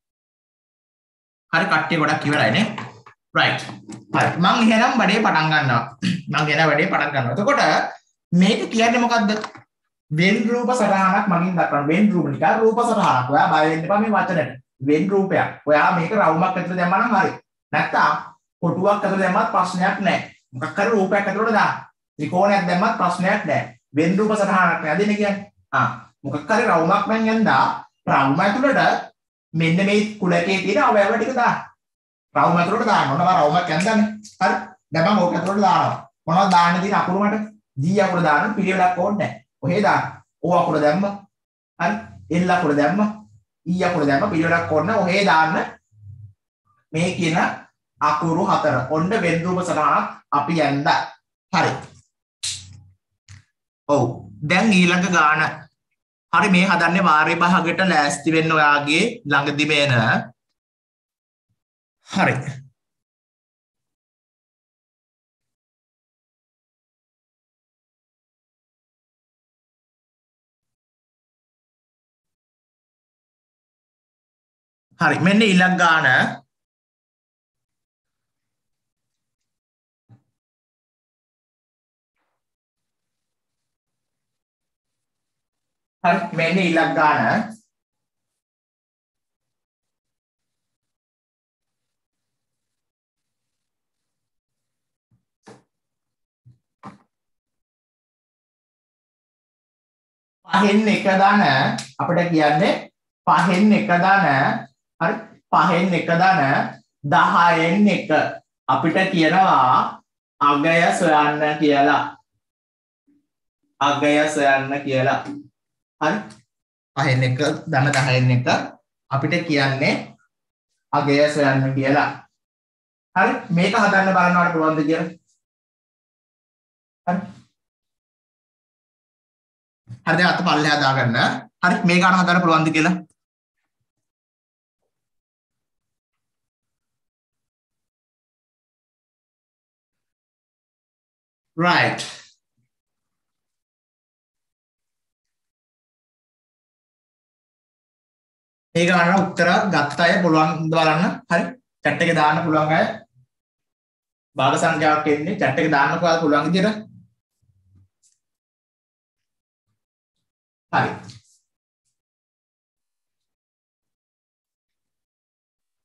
[SPEAKER 1] හරි කට්ටිය ගොඩක් ඉවරයිනේ. right. හරි. මම එහෙනම් වැඩේ පටන් ගන්නවා. මම එහෙනම් වැඩේ පටන් ගන්නවා. එතකොට මේක කියන්නේ මොකද්ද? වෙන් රූප සටහනක් මගින් දක්වන්න. වෙන් රූප නිකන් රූප සටහනක්. ඔයා බය වෙන්න එපා මේ වචනෙට. වෙන් රූපයක්. ඔයා මේක රවුමක් ඇතුළේ දැම්මා නම් හරි. නැත්තම් කොටුවක් ඇතුළේ දැම්මත් ප්‍රශ්නයක් නැහැ. මොකක් හරි රූපයක් ඇතුළට දාන්න. ත්‍රිකෝණයක් දැම්මත් ප්‍රශ්නයක් නැහැ. වෙන් රූප සටහනක් නේද කියන්නේ? ආ මොකක් හරි රවුමක් නම් යන්දා රවුම ඇතුළට මෙන්න මේ කුලකේ තියෙන අවයව ටික දාන්න. රවුම ඇතුළට දාන්න. මොනවා රවුමක් යන්දානේ. හරි. දැන් මම ඕක ඇතුළට දානවා. මොනවද දාන්න තියෙන අකුරු මට? G අකුර දාන්න පිළිවෙලක් ඕනේ නැහැ. ඔහේ දාන්න. O අකුර දැම්ම. හරි. L අකුර දැම්ම. E අකුර දැම්ම පිළිවෙලක් ඕනේ නැහැ. ඔහේ දාන්න. මේ කියන අකුරු හතර. ඔන්න වෙන් රූප සටහනක් අපි යන්දා. හරි. ඔව්. දැන් ඊළඟ ගාන. හරි මේ හදන්නේ වාරේ භාගයට ලෑස්ති වෙන්න ඔයාගේ ළඟදිම එන. හරි. හරි මෙන්න ඊළඟ ගාන. හරි මෙන්න ඊළඟ ගාන. පහෙන් එක දාන අපිට කියන්නේ පහෙන් එක දාන හරි පහෙන් එක දාන දහයෙන් එක අපිට කියනවා අගය සොයන්න කියලා. අගය සොයන්න කියලා. හරි පහෙන් එක ධන දහයෙන් එක අපිට කියන්නේ අගය සොයන්න කියලා. හරි මේක හදන්න බලනවාට පුළුවන්ද කියලා. හරි හරි දැන් අත පල්ලෙහා දාගන්න. හරි මේ ගාන හදන්න පුළුවන්ද කියලා. right මේ ගාන උත්තර ගත්ත අය පුළුවන් බලන්න. හරි chat එකේ දාන්න පුළුවන් අය භාග සංඛ්‍යාවක් එන්නේ chat එකේ දාන්නකෝ ඔයාලා පුළුවන් විදියට. හරි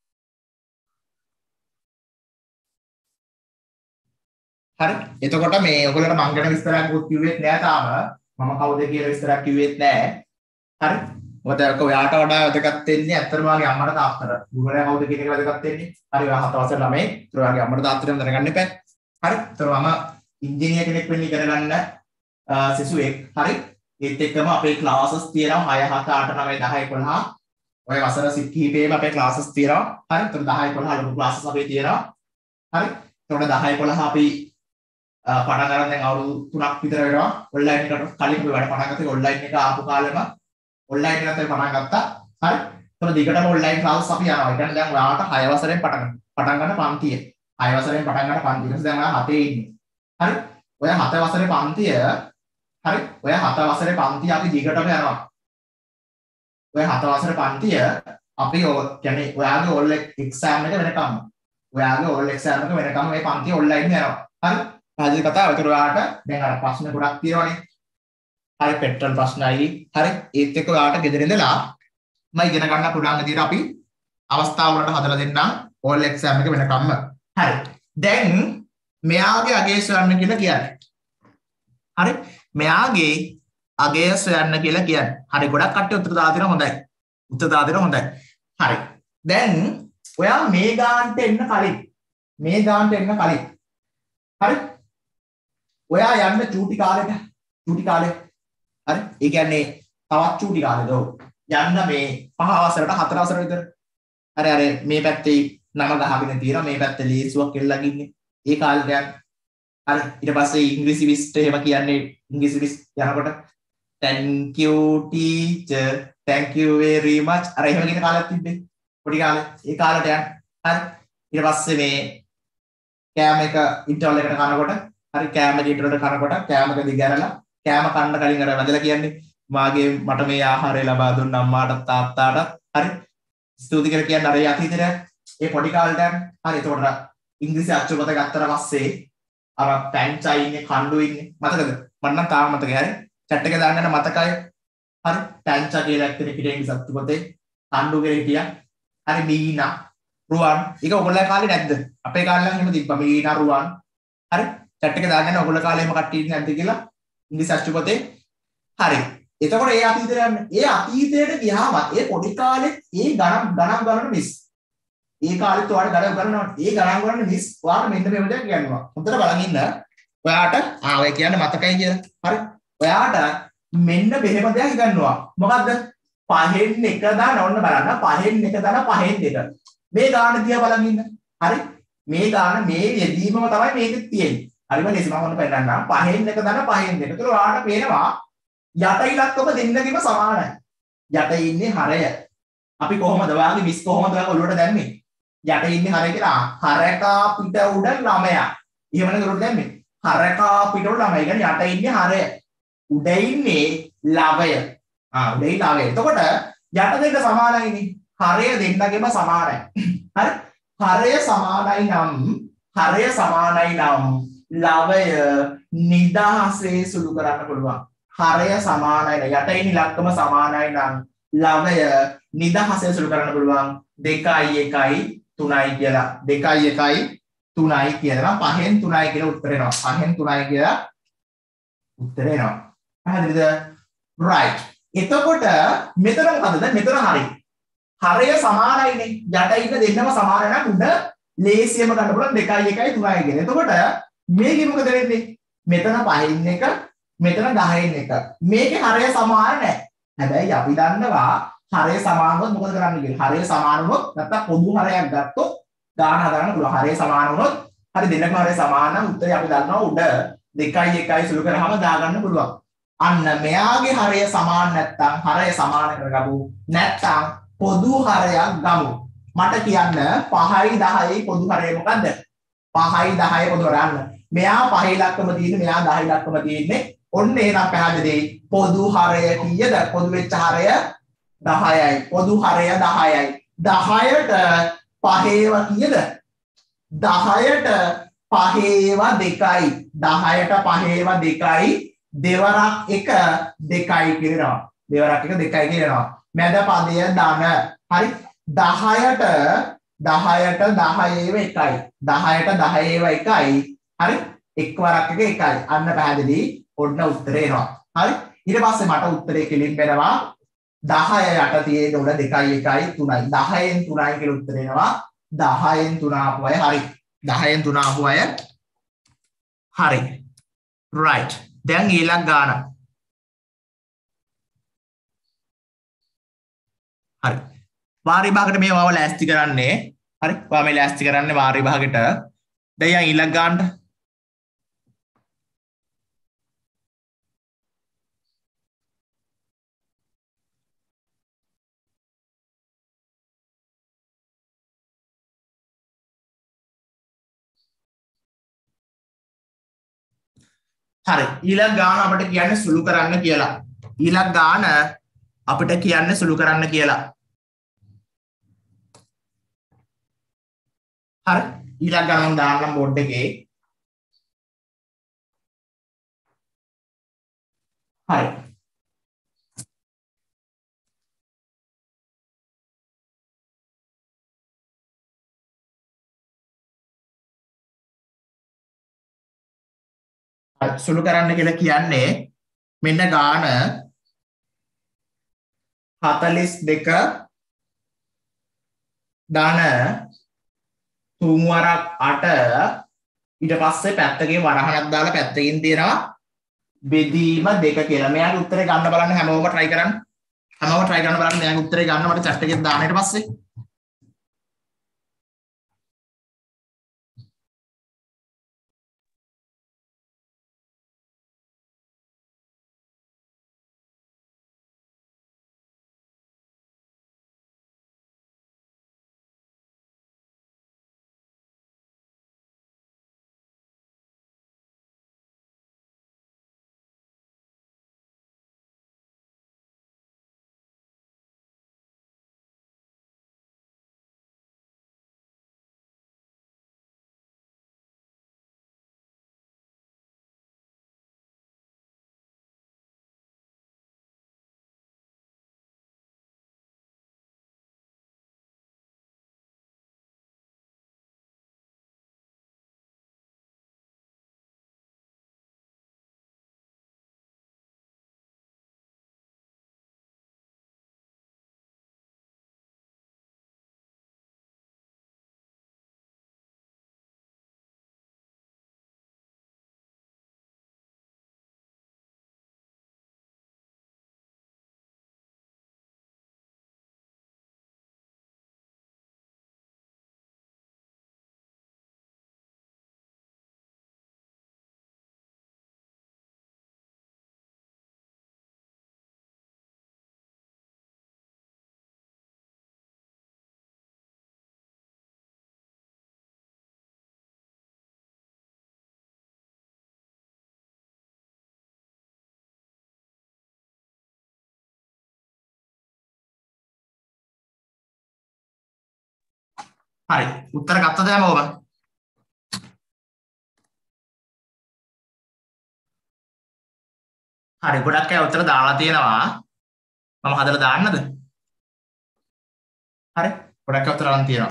[SPEAKER 1] හරි. එතකොට මේ ඔයගොල්ලන්ට මං ගැන විස්තරයක් කිව්වෙත් නෑ තාම. මම කවුද කියලා විස්තරයක් කිව්වෙත් නෑ. හරි. මොකද ඔයාට වඩා වැදගත් වෙන්නේ ඇත්තටම ඔයාගේ අම්මට තාත්තට. ගුරුවරයා කවුද කියන එක වැදගත් වෙන්නේ. හරි. ඔයා හත වසර ළමයි. ඒතර ඔයාගේ අම්මට තාත්තටම දැනගන්න එපා. හරි. ඒතර මම ඉංජිනේර කෙනෙක් වෙන්න ඉගෙන ගන්න සිසුවෙක්. හරි. ඒත් එක්කම අපේ ක්ලාසස් තියෙනවා හය හත අට නවය දහ එකොළහ. ඔය වසර කිහිපෙම අපේ ක්ලාසස් තියෙනවා. හරි. ඒතර දහ එකොළහ ලොකු ක්ලාසස් අපේ තියෙනවා. හරි. එතකොට දහ එකොළහ අපි පටන් ගන්න දැන් අවුරුදු තුනක් විතර වෙනවා. ඔන්ලයින් එකට කලින් අපි වැඩ පටන් ගත්තේ ඔන්ලයින් එක ආපු කාලෙම ඔන්ලයින් එකට අපි පටන් ගත්තා. හරි. එතකොට දිගටම ඔන්ලයින් ක්ලාස් අපි යනවා. ඒ කියන්නේ දැන් ඔයාලට හය වසරෙන් පටන් ගන්න. පටන් ගන්න පන්තිය. හය වසරෙන් පටන් ගන්න පන්තිය. ඊට පස්සේ දැන් ඔයා හතේ ඉන්නේ. හරි. ඔය හත වසරේ පන්තිය හරි. ඔය හත වසරේ පන්තිය අපි දිගටම යනවා. ඔය හත වසරේ පන්තිය අපි කියන්නේ ඔයාගේ ඕල් එක්සෑම් එක වෙනකම්. ඔයාගේ ඕල් එක්සෑම් එක වෙනකම් මේ පන්තිය ඔන්ලයින් යනවා. හරි. පැහැදිලි කතාව. ඒතර ඔයාට දැන් අර ප්‍රශ්න ගොඩක් තියෙනවානේ. හරි පෙට්‍රල් ප්‍රශ්නයි. හරි. ඒත් එක්ක ඔයාට ගෙදර ඉඳලා මම ඉගෙන ගන්න පුළුවන් විදිහට අපි අවස්ථාව වලට හදලා දෙන්නම් ඕල් එක්සෑම් එක වෙනකම්ම. හරි. දැන් මෙයාගේ අගය සොයන්න කියලා කියන්නේ. හරි. මෙයාගේ අගය සොයන්න කියලා කියන්නේ. හරි ගොඩක් කට්ටිය උත්තර දාලා තියෙනවා හොඳයි. උත්තර දාලා තියෙනවා හොඳයි. හරි. දැන් ඔයා මේ ගානට එන්න කලින් මේ ගානට එන්න කලින් හරි ඔයා යන්න චූටි කාලෙට චූටි කාලේ හරි ඒ කියන්නේ තවත් චූටි කාලෙද යන්න මේ පහ වසරට හතර වසර විතර හරි හරි මේ පැත්තේ නම ගහගෙන තියෙනවා මේ පැත්තේ ලේසුවක් එල්ලගෙන ඉන්නේ ඒ කාලේට යන්න හරි ඊට පස්සේ ඉංග්‍රීසි විස්ට එහෙම කියන්නේ ඉංග්‍රීසි විස් යනකොට thank you teacher thank you very much අර එහෙම කියන කාලයක් තිබ්බේ පොඩි කාලේ ඒ කාලේට යන්න හරි ඊට පස්සේ මේ කෑම එක ඉන්ටර්වල් එකට කනකොට හරි කෑම එක ඉන්ටර්වල් එකට කනකොට කෑම එක දිගහැරලා කෑම කන්න කලින් අර වැදලා කියන්නේ මාගේ මට මේ ආහාරය ලබා දුන්න අම්මාට තාත්තාට හරි ස්තුති කියලා කියන්නේ අර යතිතර ඒ පොඩි කාලේට හරි එතකොට ඉංග්‍රීසි අච්චුපත ගත්තට පස්සේ අර පැන්චයි ඉන්නේ කණ්ඩු ඉන්නේ මතකද මම නම් තාම මතකයි හරි chat එක දාන්න යන මතකයි හරි පැන්චා කියලා ඇක්ටර් එකේ ඉංග්‍රීසි අච්චුපතේ කණ්ඩු කියලා හිටියා හරි මීනා රුවන් ඒක ඔයගොල්ලෝ කාලේ නැද්ද අපේ කාලේ නම් එහෙම තිබ්බා මීනා රුවන් හරි chat එක දාන්න යන ඔයගොල්ලෝ කාලේ එහෙම කට්ටිය ඉන්නේ නැද්ද කියලා ඉංග්‍රීසි අච්චුපතේ හරි එතකොට ඒ අතීතයට යන්නේ ඒ අතීතයට ගියාම ඒ පොඩි කාලෙත් ඒ ගණන් ගණන් ගණන් මිස් ඒ කාලෙත් ඔයාලට ගණන් ගණනවා ඒ ගණන් ගණන් මිස් ඔයාලට මෙන්න මේ විදිහට කියනවා හොඳට බලන් ඉන්න ඔයාට ආ ඔය කියන්නේ මතකයි කියලා හරි ඔයාට මෙන්න මෙහෙම දෙයක් ඉගන්නවා මොකද්ද පහෙන් එක දාන ඔන්න බලන්න පහෙන් එක දාන පහෙන් දෙක මේ ගාන දිහා බලන් ඉන්න හරි මේ ගාන මේ යෙදීමම තමයි මේකෙත් තියෙන්නේ හරිම ලේසි මම ඔන්න පෙන්නන්නම් පහෙන් එක දාන පහෙන් දෙක ඒතර ඔයාලට පේනවා යට ඉලක්කම දෙන්නගෙම සමානයි. යට ඉන්නේ හරය. අපි කොහොමද ඔයාගේ මිස් කොහොමද ඔයාලා ඔළුවට දැම්මේ? යට ඉන්නේ හරය කියලා හරකා පිට උඩ ළමයා. එහෙමනේ ඔළුවට දැම්මේ. හරකා පිට උඩ ළමයා. කියන්නේ යට ඉන්නේ හරය. උඩ ඉන්නේ ලවය. ආ උඩ ඉන්නේ ලවය. එතකොට යට දෙන්න සමානයිනේ. හරය දෙන්නගෙම සමානයි. හරි? හරය සමානයි නම් හරය සමානයි නම් ලවය නිදහසේ සුළු කරන්න පුළුවන්. හරය සමානයි යට ඉන්න ඉලක්කම සමානයි නම් ලවය නිදහසේ සුළු කරන්න පුළුවන් දෙකයි එකයි තුනයි කියලා දෙකයි එකයි තුනයි කියලා පහෙන් තුනයි කියලා උත්තර එනවා පහෙන් තුනයි කියලා උත්තර එනවා පැහැදිලිද right එතකොට මෙතන මොකද දැන් මෙතන හරි හරය සමානයිනේ යට ඉන්න දෙන්නම සමාන නම් උඩ ලේසියම ගන්න පුළුවන් දෙකයි එකයි තුනයි කියලා එතකොට මේකෙ මොකද වෙන්නේ මෙතන පහෙන් එක මෙතන දහයෙන් එක. මේකේ හරය සමාන නැහැ. හැබැයි අපි දන්නවා හරය සමාන වුණොත් මොකද කරන්න කියලා. හරය සමාන වුණොත් නැත්තම් පොදු හරයක් ගත්තොත් ගාන හදාගන්න පුළුවන්. හරය සමාන වුණොත් හරි දෙන්නම හරය සමාන නම් උත්තරේ අපි දන්නවා උඩ දෙකයි එකයි සුළු කරාම දාගන්න පුළුවන්. අන්න මෙයාගේ හරය සමාන නැත්තම් හරය සමාන කරගමු. නැත්තම් පොදු හරයක් ගමු. මට කියන්න පහයි දහයයි පොදු හරය මොකද්ද? පහයි දහයයි පොදු හරයන්න. මෙයා පහයි ඉලක්කම තියෙන්නේ මෙයා දහයි ඉලක්කම තියෙන්නේ ඔන්න එහෙනම් පැහැදිලි පොදු හරය කීයද පොදු වෙච්ච හරය දහයයි පොදු හරය දහයයි දහයට පහේව කීයද දහයට පහේව දෙකයි දහයට පහේව දෙකයි දෙවරක් එක දෙකයි කියනවා දෙවරක් එක දෙකයි කියනවා මැද පදය ධන හරි දහයට දහයට දහයේව එකයි දහයට දහයේව එකයි හරි එක් වරක් එක එකයි. අන්න පැහැදිලි. ඔන්න උත්තරේ එනවා. හරි. ඊට පස්සේ මට උත්තරේ කෙලින් වෙනවා දහය යට තියෙන උඩ දෙකයි එකයි තුනයි. දහයෙන් තුනයි කියලා උත්තරේ එනවා. දහයෙන් තුන ආපු අය හරි. දහයෙන් තුන ආපු අය හරි. right. දැන් ඊළඟ ගාන. හරි. වාරි භාගයට මේ වව ලෑස්ති කරන්නේ. හරි. වා මේ ලෑස්ති කරන්නේ වාරි භාගයට. දැන් ඊළඟ ගානට. හරි. ඊළඟ ගාන අපිට කියන්නේ සුළු කරන්න කියලා. ඊළඟ ගාන අපිට කියන්නේ සුළු කරන්න කියලා. හරි. ඊළඟ ගාන මම දාන්නම් බෝඩ් එකේ. හරි. සුළු කරන්න කියලා කියන්නේ මෙන්න ගාන හතළිස් දෙක ධන තුන් වරක් අට ඊට පස්සේ පැත්තකින් වරහණක් දාලා පැත්තකින් තියෙනවා බෙදීම දෙක කියලා. මෙයාගේ උත්තරේ ගන්න බලන්න හැමෝම try කරන්න. හැමෝම try කරන්න බලන්න මෙයාගේ උත්තරේ ගන්න මට chat එකෙන් දාන්න ඊට පස්සේ. හරි. උත්තර ගත්තද හැමෝම? හරි. ගොඩක් අය උත්තර දාලා තියෙනවා. මම හදලා දාන්නද? හරි. ගොඩක් අය උත්තර දාලා තියෙනවා.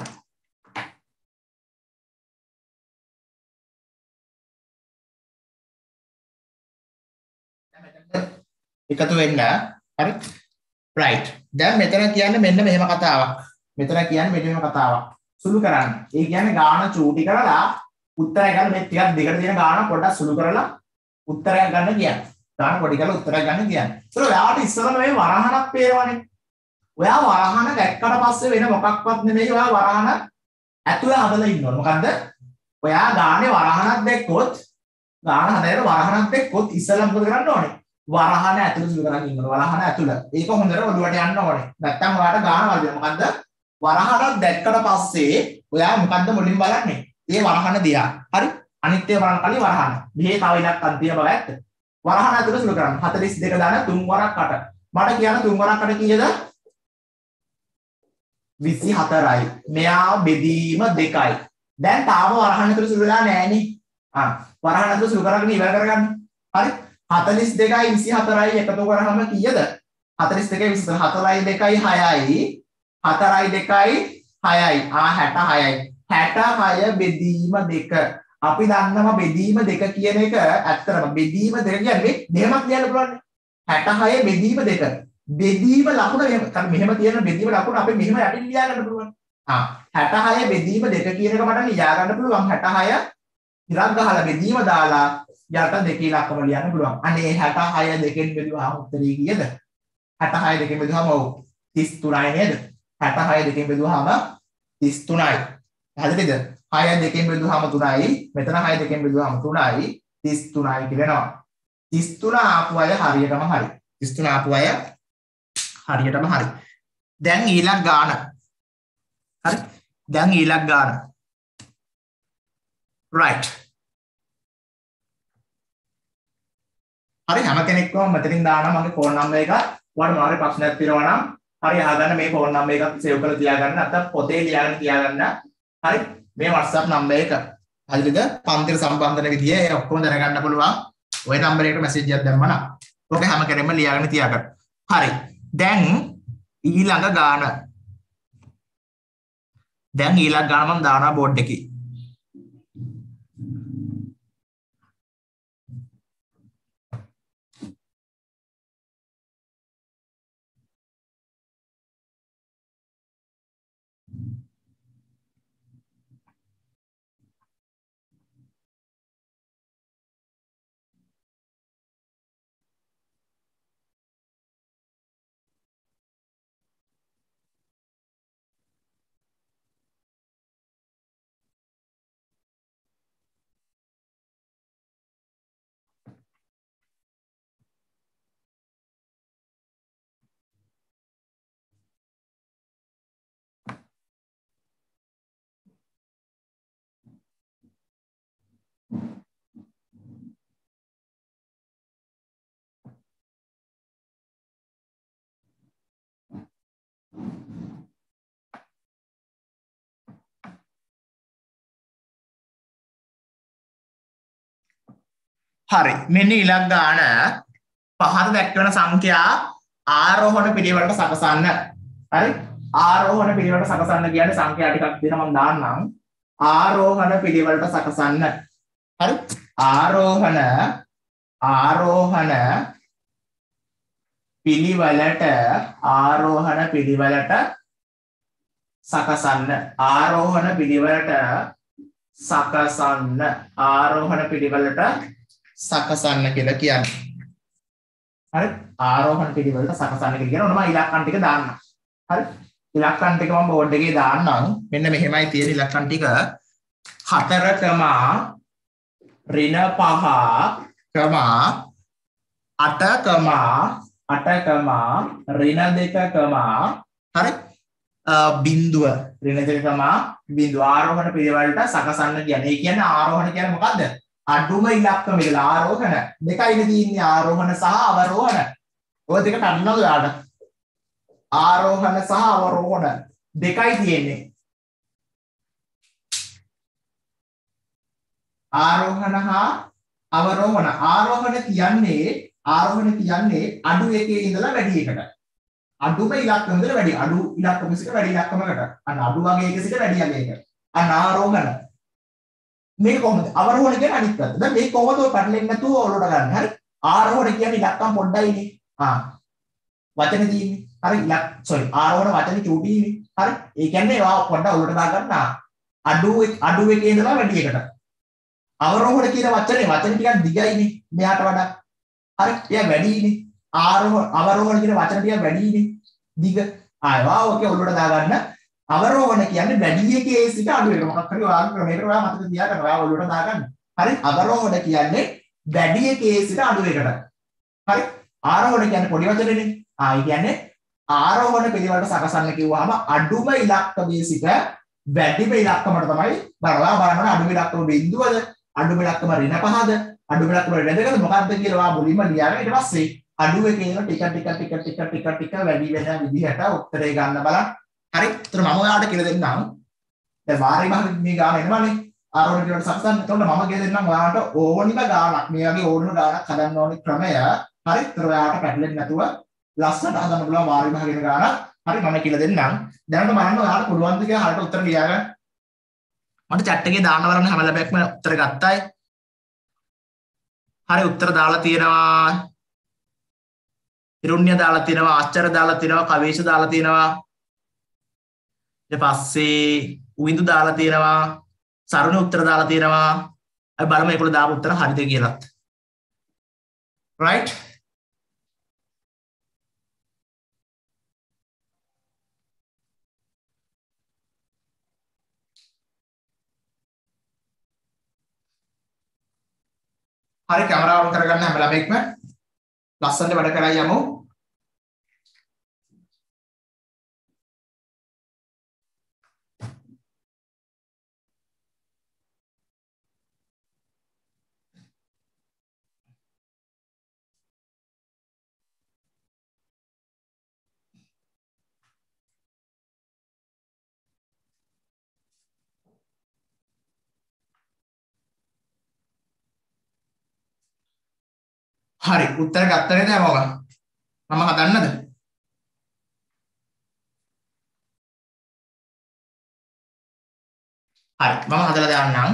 [SPEAKER 1] එකතු වෙන්න. හරි. right. දැන් මෙතන කියන්නේ මෙන්න මෙහෙම කතාවක්. මෙතන කියන්නේ මෙන්න මෙහෙම කතාවක්. සුළු කරන්න. ඒ කියන්නේ ගාන චූටි කරලා උත්තරය ගන්න මේ ටිකක් දෙකට තියෙන ගාන පොඩ්ඩක් සුළු කරලා උත්තරයක් ගන්න කියන්නේ. ගාන පොඩි කරලා උත්තරයක් ගන්න කියන්නේ. ඒතර ඔයාට ඉස්සරම මේ වරහණක් පේනවනේ. ඔයා වරහණ දැක්කට පස්සේ වෙන මොකක්වත් නෙමෙයි ඔයා වරහණ ඇතුළේ හදලා ඉන්න ඕන. මොකද්ද? ඔයා ගානේ වරහණක් දැක්කොත් ගාන හදේට වරහණක් දැක්කොත් ඉස්සෙල්ලා මොකද කරන්න ඕනේ? වරහණ ඇතුළේ සුළු කරන් ඉන්න ඕන. වරහණ ඇතුළේ. ඒක හොඳට ඔළුවට යන්න ඕනේ. නැත්තම් ඔයාට ගාන වදිනවා. මොකද්ද? වරහණක් දැක්කට පස්සේ ඔයා මොකද්ද මුලින් බලන්නේ? ඒ වරහණ දිහා. හරි? අනිත් ඒවා බලන්න කලින් වරහණ. මෙහි තව ඉලක්කක් තියෙන බව ඇත්ත. වරහණ ඇතුළේ සුළු කරන්න. හතළිස් දෙක දාන තුන් වරක් අට. මට කියන්න තුන් වරක් අට කීයද? විසිහතරයි. මෙයා බෙදීම දෙකයි. දැන් තාම වරහණ ඇතුළේ සුළු වෙලා නැහනේ. ආ වරහණ ඇතුළේ සුළු කරගෙන ඉවර කරගන්න. හරි? හතළිස් දෙකයි විසිහතරයි එකතු කරාම කීයද? හතළිස් දෙකයි විසිහතර. හතරයි දෙකයි හයයි. හතරයි දෙකයි හයයි. ආ හැට හයයි. හැට හය බෙදීම දෙක. අපි දන්නවා බෙදීම දෙක කියන එක ඇත්තටම බෙදීම දෙක කියන්නේ මෙහෙම කියන්න පුළුවන්. හැටහය බෙදීම දෙක. බෙදීම ලකුණ මෙහෙම මෙහෙම තියෙන බෙදීම ලකුණ අපි මෙහෙම යටින් ලියා ගන්න පුළුවන්. ආ හැටහය බෙදීම දෙක කියන එක මට ලියා ගන්න පුළුවන්. හැටහය ඉරක් ගහලා බෙදීම දාලා යට දෙකේ ලක්කම ලියන්න පුළුවන්. අනේ හැටහය දෙකෙන් බෙදුවාම උත්තරේ කීයද? හැටහය දෙකෙන් බෙදුවාම ඔව් තිස් තුනයි නේද? හැටහය දෙකෙන් බෙදුවාම තිස් තුනයි. හරිද? හය දෙකෙන් බෙදුවාම තුනයි. මෙතන හය දෙකෙන් බෙදුවාම තුනයි. තිස් තුනයි කියනවා. තිස් තුන ආපු අය හරියටම හරි. තිස් තුන ආපු අය හරියටම හරි. දැන් ඊළඟ ගාන. හරි. දැන් ඊළඟ ගාන. right. හරි හැම කෙනෙක්ම මෙතනින් දානවා මගේ ෆෝන් නම්බර් එක. ඔයාලට මොනවාරි ප්‍රශ්නයක් තියෙනවා නම් හරි අහගන්න මේ ෆෝන් නම්බර් එකක් සේව් කරලා තියාගන්න. නැත්නම් පොතේ ලියාගෙන තියාගන්න. හරි මේ WhatsApp නම්බර් එක. හරිද? පන්තිර සම්බන්ධන විදිය ඒ ඔක්කොම දැනගන්න පුළුවන්. ওই නම්බර් එකට මැසේජ් එකක් දැම්මම නම් ඔක හැම කෙනෙක්ම ලියාගෙන තියාගන්න. හරි. දැන් ඊළඟ ගාන. දැන් ඊළඟ ගාන මම දානවා බෝඩ් එකේ. හරි මෙන්න ඊළඟ ගාන පහත දක්වන සංඛ්‍යා ආරෝහණ පිළිවෙලට සකසන්න. හරි ආරෝහණ පිළිවෙලට සකසන්න කියන්නේ සංඛ්‍යා ටිකක් දෙන මම දාන්නම්. ආරෝහණ පිළිවෙලට සකසන්න. හරි ආරෝහණ ආරෝහණ පිළිවෙලට ආරෝහණ පිළිවෙලට සකසන්න. ආරෝහණ පිළිවෙලට සකසන්න. ආරෝහණ පිළිවෙලට සකසන්න කියලා කියන්නේ. හරි ආරෝහණ පිළිවෙලට සකසන්න කියලා කියන ඕනම ඉලක්කම් ටික දාන්න. හරි ඉලක්කම් ටික මම බෝඩ් එකේ දාන්නම්. මෙන්න මෙහෙමයි තියෙන ඉලක්කම් ටික. හතරකම ඍණ පහ කම අටකම අටකම ඍණ දෙකකම හරි බිඳුව ඍණ දෙකකම බිඳුව ආරෝහණ පිළිවෙලට සකසන්න කියන්නේ. ඒ කියන්නේ ආරෝහණ කියන්නේ මොකද්ද? අඩුම ඉලක්කම ඉඳලා ආරෝහණ දෙකයිනේ තියෙන්නේ ආරෝහණ සහ අවරෝහණ. ඔය දෙක ගන්නවද ඔයාලට? ආරෝහණ සහ අවරෝහණ දෙකයි තියෙන්නේ. ආරෝහණ හා අවරෝහණ. ආරෝහණ කියන්නේ ආරෝහණ කියන්නේ අඩු එකේ ඉඳලා වැඩි එකට. අඩුම ඉලක්කම ඉඳලා වැඩි අඩු ඉලක්කම සිට වැඩි ඉලක්කමකට. අන්න අඩු වගේ එක සිට වැඩි වගේ එක. අන්න ආරෝහණ. මේක කොහොමද? අවරෝහණ කියන්නේ අනිත් පැත්ත. දැන් මේක කොහොමද ඔය පැටලෙන්නේ නැතුව ඔලුවට ගන්න. හරි. ආරෝහණ කියන්නේ ඉලක්කම් පොඩ්ඩයිනේ. ආ. වචනේ තියෙන්නේ. හරි. ඉලක් සෝරි. ආරෝහණ වචනේ චූටිනේ. හරි. ඒ කියන්නේ ඒවා පොඩ්ඩක් ඔලුවට දා ගන්න. අඩු අඩු එකේ ඉඳලා වැඩි එකට. අවරෝහණ කියන වචනේ වචන ටිකක් දිගයිනේ මෙයාට වඩා. හරි. එයා වැඩිනේ. ආරෝහණ අවරෝහණ කියන වචන ටික වැඩිනේ. දිග. ආයවා ඔකේ ඔලුවට දා ගන්න. අවරෝහණ කියන්නේ වැඩි එකේ සිට අඩු එක. මොකක් හරි ඔයාලා ක්‍රමයකට ඔයා මතක තියාගන්න. ඔයා ඔලුවට දාගන්න. හරි. අවරෝහණ කියන්නේ වැඩි එකේ සිට අඩු එකට. හරි. ආරෝහණ කියන්නේ පොඩි වචනේනේ. ආ ඒ කියන්නේ ආරෝහණ පිළිවෙලට සකසන්න කිව්වහම අඩුම ඉලක්කමේ සිට වැඩිම ඉලක්කමට තමයි බලලා බලන්න අඩුම ඉලක්කම බිඳුවද අඩුම ඉලක්කම ඍණ පහද අඩුම ඉලක්කම ඍණ දෙකද මොකක්ද කියලා ඔයා මුලින්ම ලියාගෙන ඊට පස්සේ අඩුව එකේ ඉන්න ටික ටික ටික ටික ටික ටික වැඩි වෙන විදිහට උත්තරේ ගන්න බලන්න. හරි. ඒතර මම ඔයාලට කියලා දෙන්නම්. දැන් වාරේ භාග මේ ගාන එනවනේ. ආරෝහණ පිළිවෙලට සකසන්න. එතකොට මම කියලා දෙන්නම් ඔයාලට ඕනිම ගානක් මේ වගේ ඕනම ගානක් හදන්න ඕනේ ක්‍රමය. හරි. ඒතර ඔයාලට පැටලෙන්නේ නැතුව ලස්සනට හදන්න පුළුවන් වාරේ භාගෙන ගානක්. හරි මම කියලා දෙන්නම්. දැනට බලන්න ඔයාලට පුළුවන් ද කියලා හරියට උත්තර ලියාගන්න. මට chat එකේ දාන්න බලන්න හැම ළමයක්ම උත්තර ගත්තයි. හරි උත්තර දාලා තියෙනවා. ඉරුණ්‍ය දාලා තියෙනවා, ආචාර්ය දාලා තියෙනවා, කවේෂ දාලා තියෙනවා. ඊට පස්සේ උවිඳු දාලා තියෙනවා, සරුණ උත්තර දාලා තියෙනවා. අපි බලමු ඒගොල්ලෝ දාපු උත්තර හරිද කියලාත්. right? හරි කැමරාව ඔන් කරගන්න හැම ළමෙක්ම ලස්සනට වැඩ කරලා යමු. හරි උත්තර ගත්ත නේද හැමෝම? මම හදන්නද? හරි මම හදලා දාන්නම්.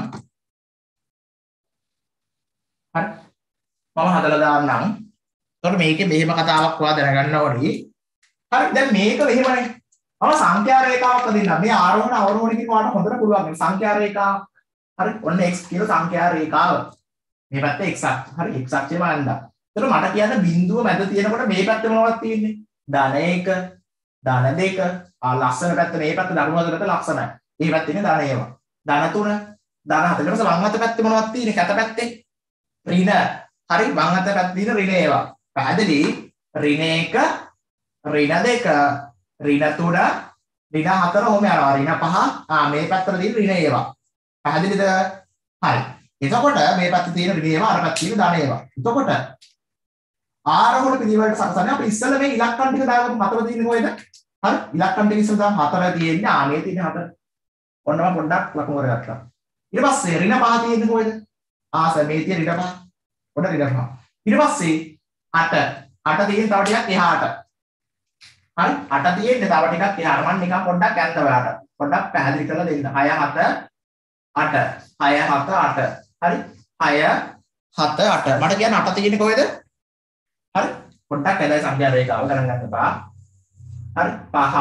[SPEAKER 1] හරි මම හදලා දාන්නම්. එතකොට මේකේ මෙහෙම කතාවක් ඔයා දැනගන්න ඕනි. හරි දැන් මේක මෙහෙමනේ. මම සංඛ්‍යා රේඛාවක් අදින්නම්. මේ ආරෝහණ අවරෝහණ කියන වාට හොඳට පුළුවන්. මේ සංඛ්‍යා රේඛාව. හරි ඔන්න x කියන සංඛ්‍යා රේඛාව. මේ පැත්තේ x අක්ෂ. හරි x අක්ෂේ බලන්න. එතකොට මට කියන්න බිඳුව මැද තියෙනකොට මේ පැත්තේ මොනවද තියෙන්නේ? ධන එක, ධන දෙක, ආ ලක්ෂණ පැත්ත මේ පැත්ත දකුණු අත පැත්ත ලක්ෂණයි. මේ පැත්තේ ඉන්නේ ධන ඒවා. ධන තුන, ධන හතර. ඊට පස්සේ වම් අත පැත්තේ මොනවද තියෙන්නේ? කැත පැත්තේ ඍණ. හරි වම් අත පැත්තේ තියෙන ඍණ ඒවා. පැහැදිලි? ඍණ එක, ඍණ දෙක, ඍණ තුන, ඍණ හතර ඔහොම යනවා. ඍණ පහ. ආ මේ පැත්තට තියෙන ඍණ ඒවා. පැහැදිලිද? හරි. එතකොට මේ පැත්තේ තියෙන ඍණ ඒවා අර පැත්තේ තියෙන ධන ඒවා. එතකොට ආරෝහණ පිළිවෙලට සකසන්නේ අපි ඉස්සෙල්ලා මේ ඉලක්කම් ටික දාගමු. හතර තියෙන්නේ කොහෙද? හරි ඉලක්කම් ටික ඉස්සෙල්ලා දාමු. හතර තියෙන්නේ ආ මේ තියෙන්නේ හතර. ඔන්න මම පොඩ්ඩක් ලකුණු කරගත්තා. ඊට පස්සේ ඍණ පහ තියෙන්නේ කොහෙද? ආ සර් මේ තියෙන ඍණ පහ. ඔන්න ඍණ පහ. ඊට පස්සේ අට. අට තියෙන තව ටිකක් එහාට. හරි අට තියෙන්නේ තව ටිකක් එහාට. මම නිකන් පොඩ්ඩක් ඇත්ත ඔයාලට. පොඩ්ඩක් පැහැදිලි කරලා දෙන්න. හය හත අට. හය හත අට. හරි හය හත අට. මට කියන්න අට තියෙන්නේ කොහෙද? හරි පොඩ්ඩක් ඇදලා සංඛ්‍යා රේඛාව ගණන් ගන්න බා. හරි පහ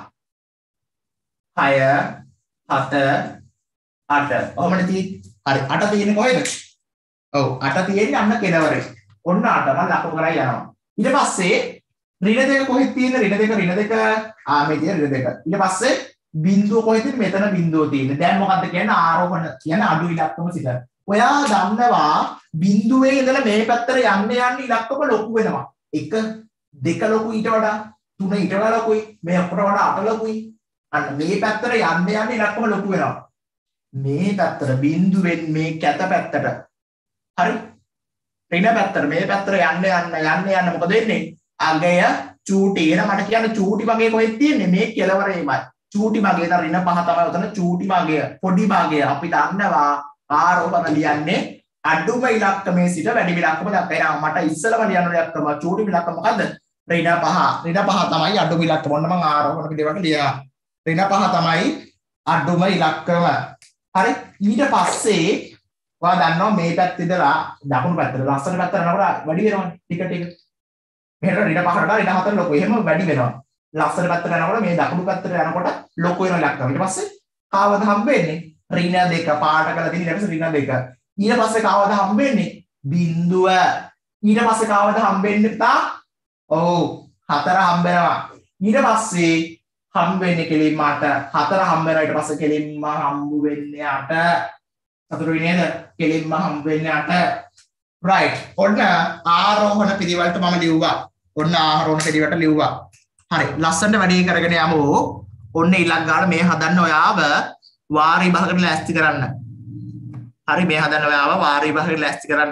[SPEAKER 1] හය හත අට. ඔහොමද තියෙන්නේ. හරි අට තියෙන්නේ කොහෙද? ඔව් අට තියෙන්නේ අන්න කෙලවරේ. ඔන්න අට මම ලකුණු කරලා යනවා. ඊට පස්සේ ඍණ දෙක කොහෙද තියෙන්නේ? ඍණ දෙක ඍණ දෙක ආ මේ තියෙන ඍණ දෙක. ඊට පස්සේ බිංදුව කොහෙද තියෙන්නේ? මෙතන බිංදුව තියෙන්නේ. දැන් මොකද්ද කියන්නේ? ආරෝහණ කියන්නේ අඩු ඉලක්කම සිට. ඔයා දන්නවා බිංදුවේ ඉඳලා මේ පැත්තට යන්න යන්න ඉලක්කම ලොකු වෙනවා. එක දෙක ලොකු ඊට වඩා තුන ඊට වඩා ලොකුයි. මේ ඔක්කොට වඩා අට ලොකුයි. අන්න මේ පැත්තට යන්න යන්න ඉලක්කම ලොකු වෙනවා. මේ පැත්තට බිංදුවෙන් මේ කැත පැත්තට හරි ඍණ පැත්තට මේ පැත්තට යන්න යන්න යන්න යන්න මොකද වෙන්නේ? අගය චූටි එන මට කියන්න චූටි වගේ කොහෙද තියෙන්නේ? මේ කෙලවරේමයි. චූටි වගේ තර ඍණ පහ තමයි උතන චූටි වගේ පොඩි වගේ අපි දන්නවා ආරෝපණ ලියන්නේ අඩුම ඉලක්කමේ සිට වැඩිම ඉලක්කම දක්වා. එහෙනම් මට ඉස්සලම ලියන්න ඉලක්කම චූටිම ඉලක්කම මොකද්ද? ඍණ පහ. ඍණ පහ තමයි අඩුම ඉලක්කම. ඔන්න මම ආරෝපණ පිළිවෙලට ලියනවා. ඍණ පහ තමයි අඩුම ඉලක්කම. හරි ඊට පස්සේ ඔයා දන්නවා මේ පැත්තේ ඉඳලා දකුණු පැත්තට ලස්සන පැත්තට යනකොට වැඩි වෙනවනේ ටික ටික. මෙහෙට ඍණ පහට ඍණ හතර ලොකු. එහෙම වැඩි වෙනවා. ලස්සන පැත්තට යනකොට මේ දකුණු පැත්තට යනකොට ලොකු වෙන ඉලක්කම. ඊට පස්සේ කාවද හම්බෙන්නේ? ඍණ දෙක පාට කරලා තියෙන ඊට පස්සේ ඍණ දෙක. ඊට පස්සේ කාවද හම්බෙන්නේ? බිංදුව. ඊට පස්සේ කාවද හම්බෙන්නේ තා? ඔව් හතර හම්බෙනවා. ඊට පස්සේ හම්බෙන්නේ කෙලින්ම අට. හතර හම්බෙනවා. ඊට පස්සේ කෙලින්ම හම්බ වෙන්නේ අට. සතුටුයි නේද? කෙලින්ම හම්බ වෙන්නේ අට. right. ඔන්න ආරෝහණ පිළිවෙලට මම ලිව්වා. ඔන්න ආරෝහණ පිළිවෙලට ලිව්වා. හරි ලස්සනට වැඩේ කරගෙන යමු. ඔන්න ඊළඟ ගාන මේ හදන්න ඔයාව වාර විභාගකට ලෑස්ති කරන්න. හරි මේ හදන්න ඔයාව වාර විභාගකට ලෑස්ති කරන්න.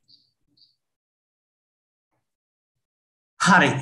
[SPEAKER 1] හරි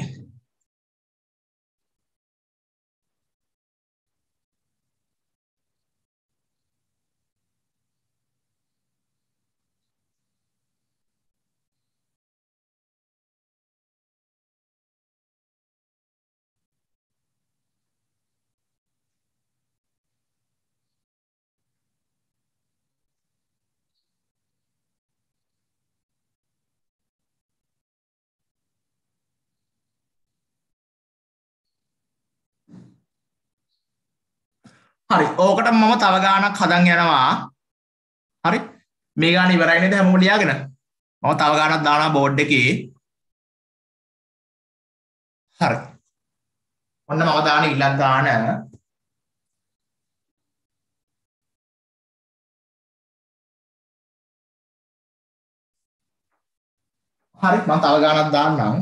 [SPEAKER 1] හරි. ඕකට මම තව ගානක් හදන් යනවා. හරි. මේ ගාන ඉවරයි නේද හැමෝම ලියාගෙන? මම තව ගානක් දානවා බෝඩ් එකේ. හරි. ඔන්න මම දාන ඉලක්ක ගාන හරි මම තව ගානක් දාන්නම්.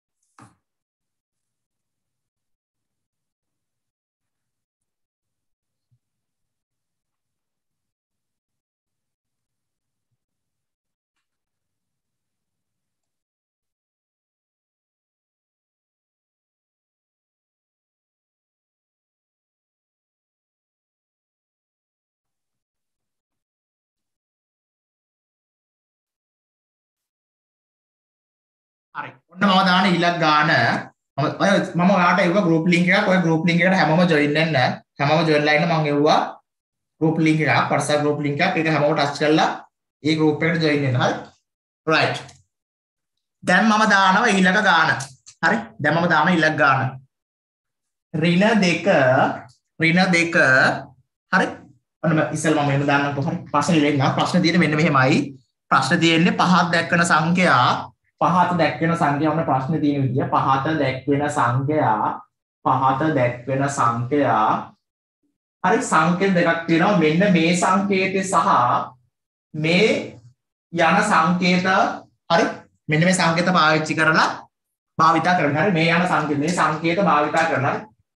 [SPEAKER 1] හරි. ඔන්න මම දාන ඊළඟ ගාන මම ඔය මම ඔයාලට එවුවා group link එකක්. ඔය group link එකට හැමෝම join වෙන්න. හැමෝම join line මම එවුවා group link එකක්. WhatsApp group link එකක්. ඒක හැමෝම touch කරලා ඒ group එකට join වෙන්න. හරි. right. දැන් මම දානවා ඊළඟ ගාන. හරි. දැන් මම දානවා ඊළඟ ගාන. ඍණ දෙක ඍණ දෙක හරි. ඔන්න මම ඉස්සෙල් මම මෙන්න දාන්නම්කෝ. හරි. ප්‍රශ්න ඉලෙන්න. ප්‍රශ්න තියෙන්නේ මෙන්න මෙහෙමයි. ප්‍රශ්න තියෙන්නේ පහක් දක්වන සංඛ්‍යා පහත දැක්වෙන සංඛ්‍යා වුණ ප්‍රශ්නේ තියෙන විදිය පහත දැක්වෙන සංඛ්‍යා පහත දැක්වෙන සංඛ්‍යා හරි සංකේත දෙකක් තියෙනවා මෙන්න මේ සංකේතය සහ මේ යන සංකේත හරි මෙන්න මේ සංකේත පාවිච්චි කරලා භාවිතා කරනවා හරි මේ යන සංකේත මේ සංකේත භාවිතා කරනවා